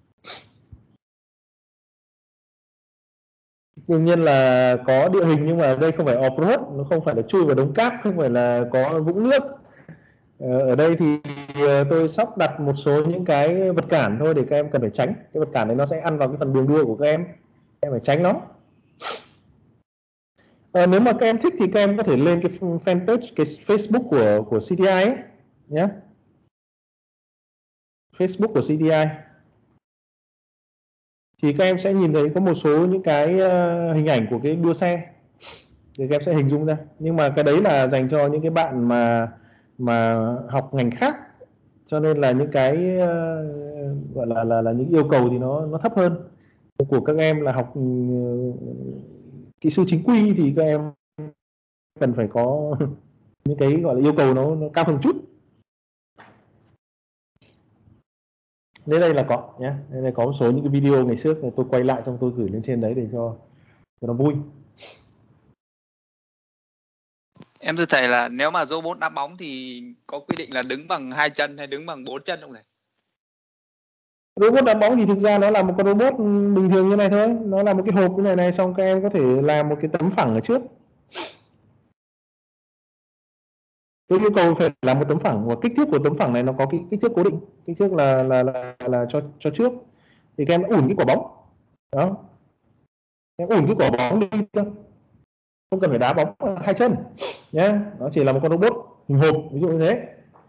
Đương nhiên là có địa hình, nhưng mà ở đây không phải off-road, nó không phải là chui vào đống cát, không phải là có vũng nước. Ở đây thì tôi sắp đặt một số những cái vật cản thôi để các em cần phải tránh. Cái vật cản đấy nó sẽ ăn vào cái phần đường đua của các em phải tránh nó. Nếu mà các em thích thì các em có thể lên cái fanpage, cái Facebook của CTI ấy nhé. Facebook của CTI thì các em sẽ nhìn thấy có một số những cái hình ảnh của cái đua xe thì các em sẽ hình dung ra. Nhưng mà cái đấy là dành cho những cái bạn mà học ngành khác, cho nên là những cái gọi là những yêu cầu thì nó thấp hơn. Của các em là học kỹ sư chính quy thì các em cần phải có những cái gọi là yêu cầu nó cao hơn chút. Đây là có nhé, đây có một số những cái video ngày trước tôi quay lại xong tôi gửi lên trên đấy để cho nó vui. Em thưa thầy là nếu mà robot đá bóng thì có quy định là đứng bằng 2 chân hay đứng bằng 4 chân không thầy? Robot đá bóng thì thực ra nó là một con robot bình thường như này thôi, nó là một cái hộp như này xong các em có thể làm một cái tấm phẳng ở trước. Tôi yêu cầu phải làm một tấm phẳng và kích thước của tấm phẳng này nó có cái kích thước cố định, kích thước là cho trước thì các em ủn cái quả bóng đó, em ủn cái quả bóng đi thôi, không cần phải đá bóng 2 chân nhé, nó chỉ là một con robot hình hộp ví dụ như thế,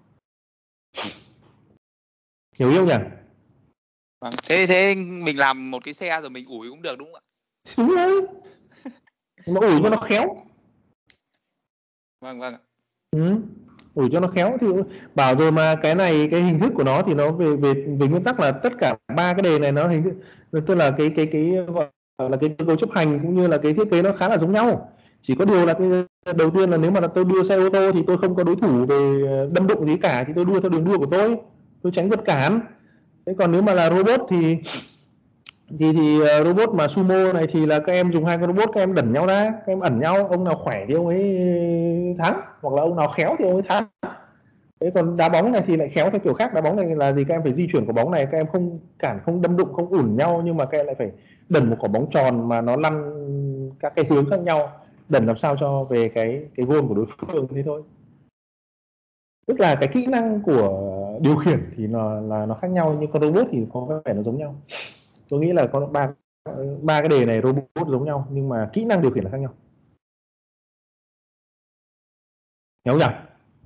hiểu yêu nhỉ? Vâng. Thế mình làm một cái xe rồi mình ủi cũng được đúng không ạ? Đúng rồi, nó ủi cho nó khéo. Vâng vâng. Ủi cho nó khéo thì bảo rồi mà cái này cái hình thức của nó thì nó về nguyên tắc là tất cả 3 cái đề này nó hình thức, tức là cái gọi là cái cấu chấp hành cũng như là cái thiết kế nó khá là giống nhau. Chỉ có điều là đầu tiên là nếu mà tôi đua xe ô tô thì tôi không có đối thủ về đâm đụng gì cả, thì tôi đua theo đường đua của tôi tránh vượt cản. Thế còn nếu mà là robot thì robot mà sumo này thì là các em dùng 2 con robot, các em đẩn nhau ra, các em ẩn nhau, ông nào khỏe thì ông ấy thắng, hoặc là ông nào khéo thì ông ấy thắng. Thế còn đá bóng này thì lại khéo theo kiểu khác. Đá bóng này là gì? Các em phải di chuyển quả bóng này, các em không cản, không đâm đụng, không ủn nhau, nhưng mà các em lại phải đẩn một quả bóng tròn mà nó lăn các cái hướng khác nhau, đẩn làm sao cho về cái goal của đối phương, thế thôi. Tức là cái kỹ năng của điều khiển thì nó khác nhau, nhưng con robot thì có vẻ nó giống nhau. Tôi nghĩ là có ba cái đề này robot giống nhau nhưng mà kỹ năng điều khiển là khác nhau. Hiểu nhỉ?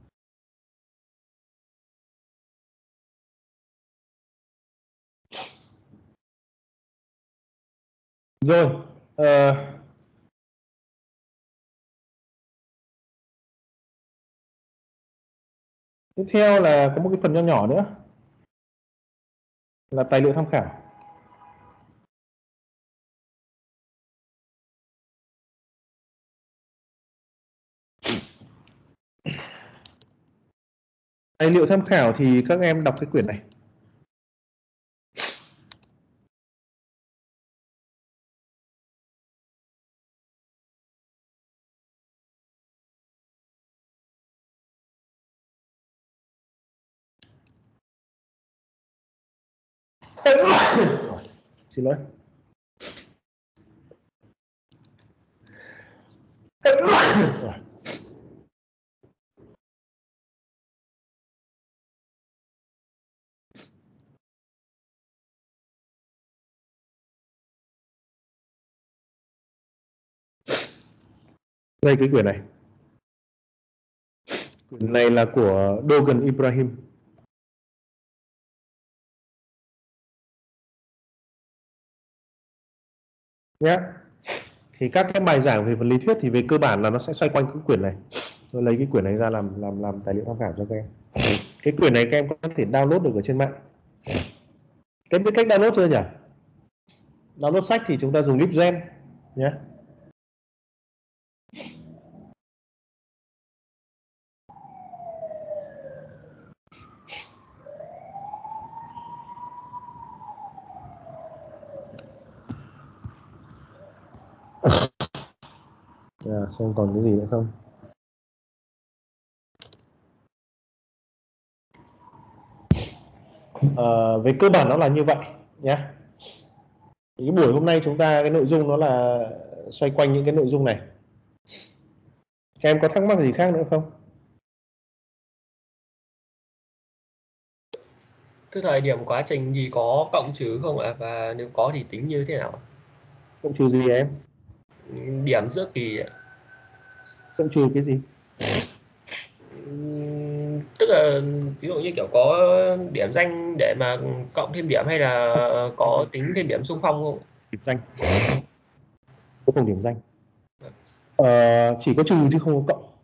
Rồi, tiếp theo là có một cái phần nho nhỏ nữa là tài liệu tham khảo. Tài liệu tham khảo thì các em đọc cái quyển này. Xin lỗi. Đây cái quyển này. Quyển này là của Dogan Ibrahim. Nhé. Thì các cái bài giảng về vật lý thuyết thì về cơ bản là nó sẽ xoay quanh cái quyển này. Tôi lấy cái quyển này ra làm tài liệu tham khảo cho các em. Cái quyển này các em có thể download được ở trên mạng. Các em biết cách download chưa nhỉ? Download sách thì chúng ta dùng Libgen nhé. Xem còn cái gì nữa không? Về cơ bản nó là như vậy nhé. Cái buổi hôm nay chúng ta cái nội dung nó là xoay quanh những cái nội dung này. Các em có thắc mắc gì khác nữa không? Thưa thầy, điểm quá trình gì có cộng trừ không ạ? Và nếu có thì tính như thế nào? Cộng trừ gì em? Điểm giữa kỳ ạ. Cộng trừ cái gì? Tức là ví dụ như kiểu có điểm danh để mà cộng thêm điểm hay là có tính thêm điểm xung phong không? Điểm danh. Có cùng điểm danh. Chỉ có trừ chứ không có cộng.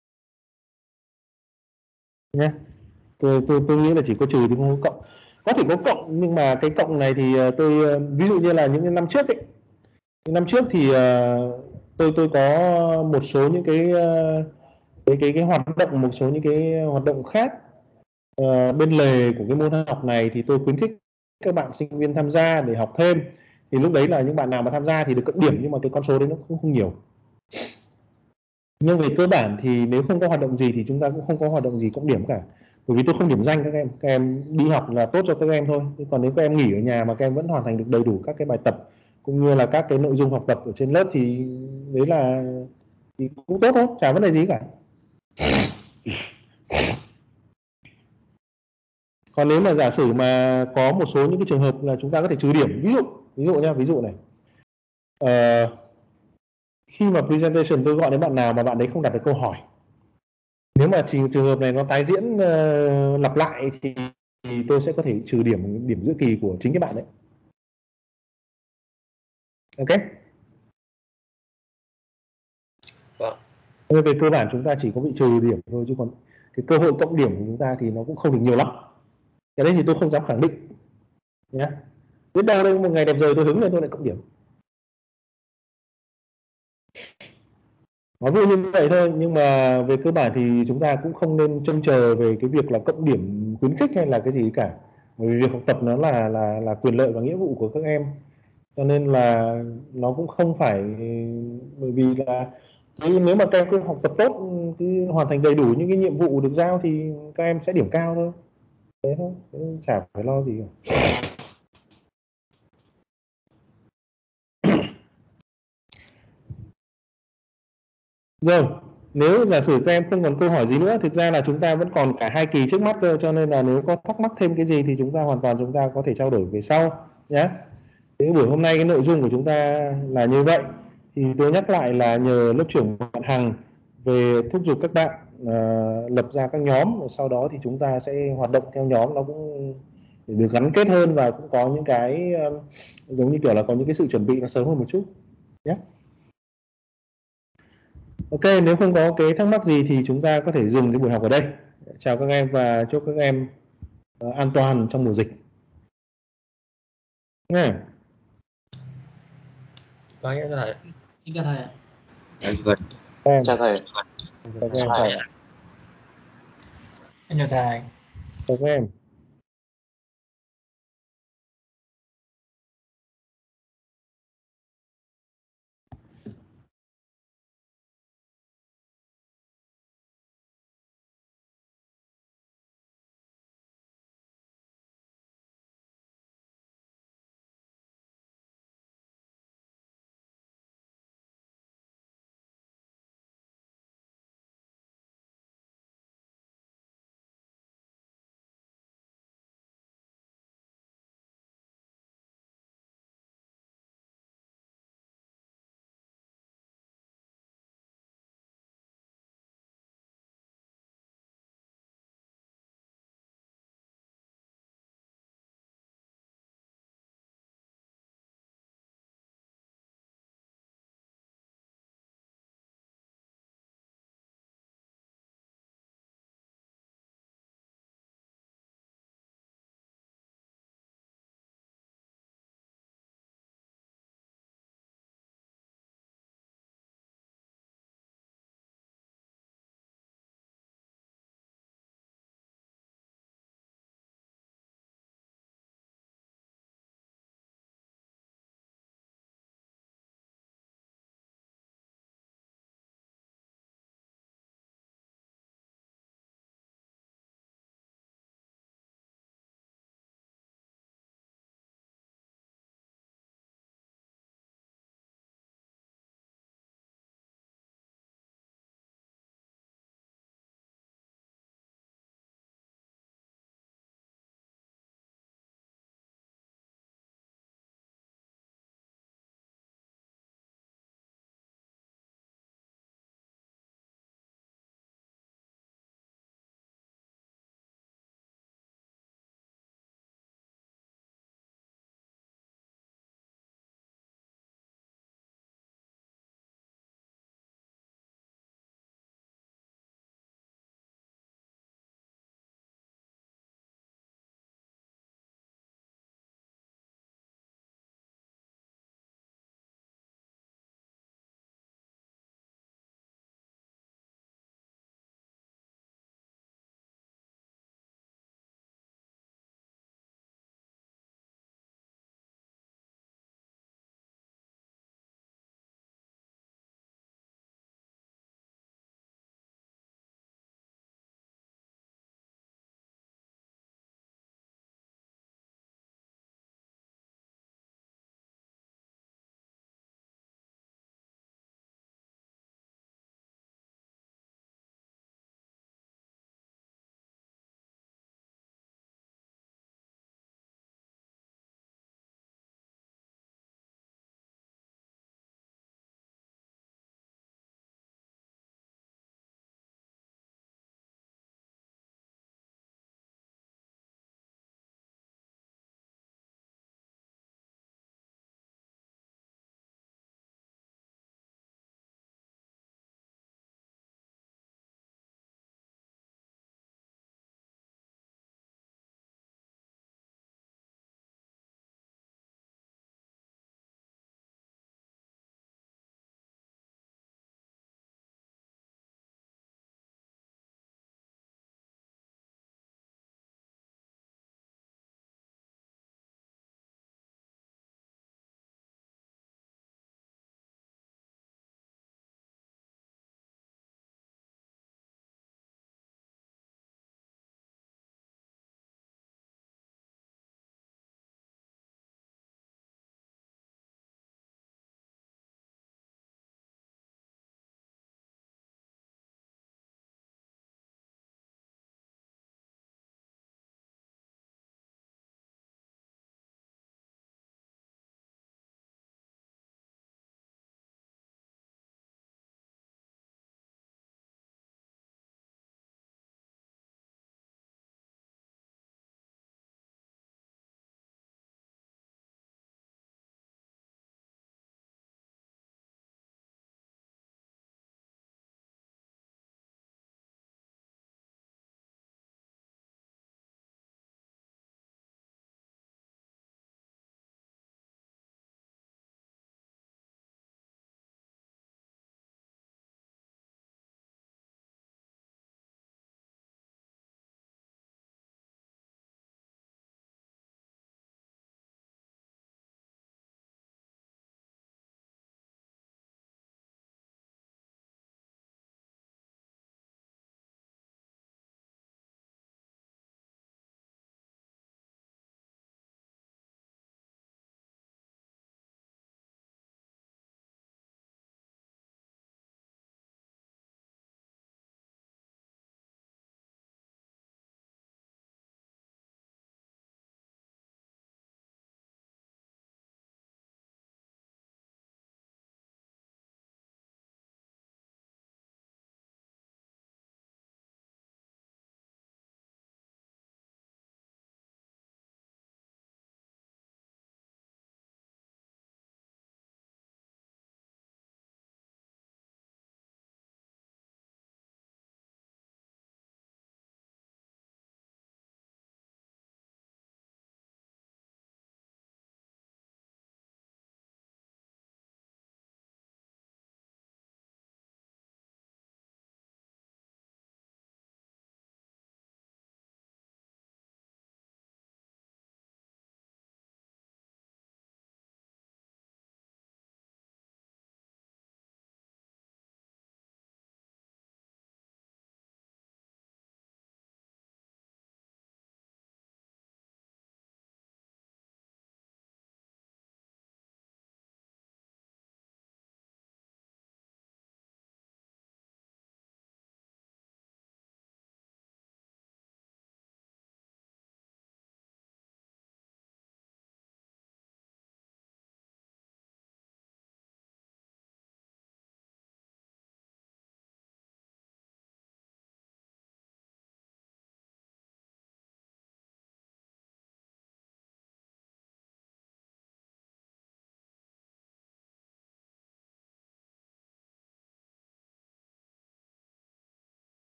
Nhé. Tôi nghĩ là chỉ có trừ chứ không có cộng. Có thể có cộng nhưng mà cái cộng này thì tôi ví dụ như là những năm trước ấy. Những năm trước thì tôi có một số những cái hoạt động, một số những cái hoạt động khác bên lề của cái môn học này, thì tôi khuyến khích các bạn sinh viên tham gia để học thêm. Thì lúc đấy là những bạn nào mà tham gia thì được cộng điểm, nhưng mà cái con số đấy nó cũng không nhiều. Nhưng về cơ bản thì nếu không có hoạt động gì thì chúng ta cũng không có hoạt động gì cộng điểm cả. Bởi vì tôi không điểm danh các em đi học là tốt cho các em thôi. Còn nếu các em nghỉ ở nhà mà các em vẫn hoàn thành được đầy đủ các cái bài tập cũng như là các cái nội dung học tập ở trên lớp thì đấy là thì cũng tốt thôi, chả vấn đề gì cả. Còn nếu mà giả sử mà có một số những cái trường hợp là chúng ta có thể trừ điểm, ví dụ nha, ví dụ này, khi mà presentation tôi gọi đến bạn nào mà bạn đấy không đặt được câu hỏi, nếu mà trường hợp này nó tái diễn lặp lại thì tôi sẽ có thể trừ điểm giữa kỳ của chính cái bạn đấy. Ok. Về cơ bản chúng ta chỉ có bị trừ điểm thôi, chứ còn cái cơ hội cộng điểm của chúng ta thì nó cũng không được nhiều lắm. Cái đấy thì tôi không dám khẳng định nhé. Biết đâu đây một ngày đẹp trời tôi hứng lên tôi lại cộng điểm. Nói vui như vậy thôi, nhưng mà về cơ bản thì chúng ta cũng không nên trông chờ về cái việc là cộng điểm khuyến khích hay là cái gì cả. Bởi vì việc học tập nó là quyền lợi và nghĩa vụ của các em. Cho nên là nó cũng không phải, bởi vì là nếu mà các em cứ học tập tốt, cứ hoàn thành đầy đủ những cái nhiệm vụ được giao thì các em sẽ điểm cao thôi. Thế thôi, chả phải lo gì cả. Rồi, nếu giả sử các em không còn câu hỏi gì nữa, thực ra là chúng ta vẫn còn cả 2 kỳ trước mắt cơ, cho nên là nếu có thắc mắc thêm cái gì thì chúng ta có thể trao đổi về sau nhé. Thế buổi hôm nay cái nội dung của chúng ta là như vậy. Thì tôi nhắc lại là nhờ lớp trưởng bạn Hằng về thúc giục các bạn lập ra các nhóm, sau đó thì chúng ta sẽ hoạt động theo nhóm, nó cũng được gắn kết hơn và cũng có những cái giống như kiểu là có những cái sự chuẩn bị nó sớm hơn một chút nhé. Ok, nếu không có cái thắc mắc gì thì chúng ta có thể dừng cái buổi học ở đây. Chào các em và chúc các em an toàn trong mùa dịch. Nghe. Vâng, em chào thầy. Xin chào thầy ạ. Em chào Em. Chào thầy. Chào các em. Em chào thầy. Chào các em.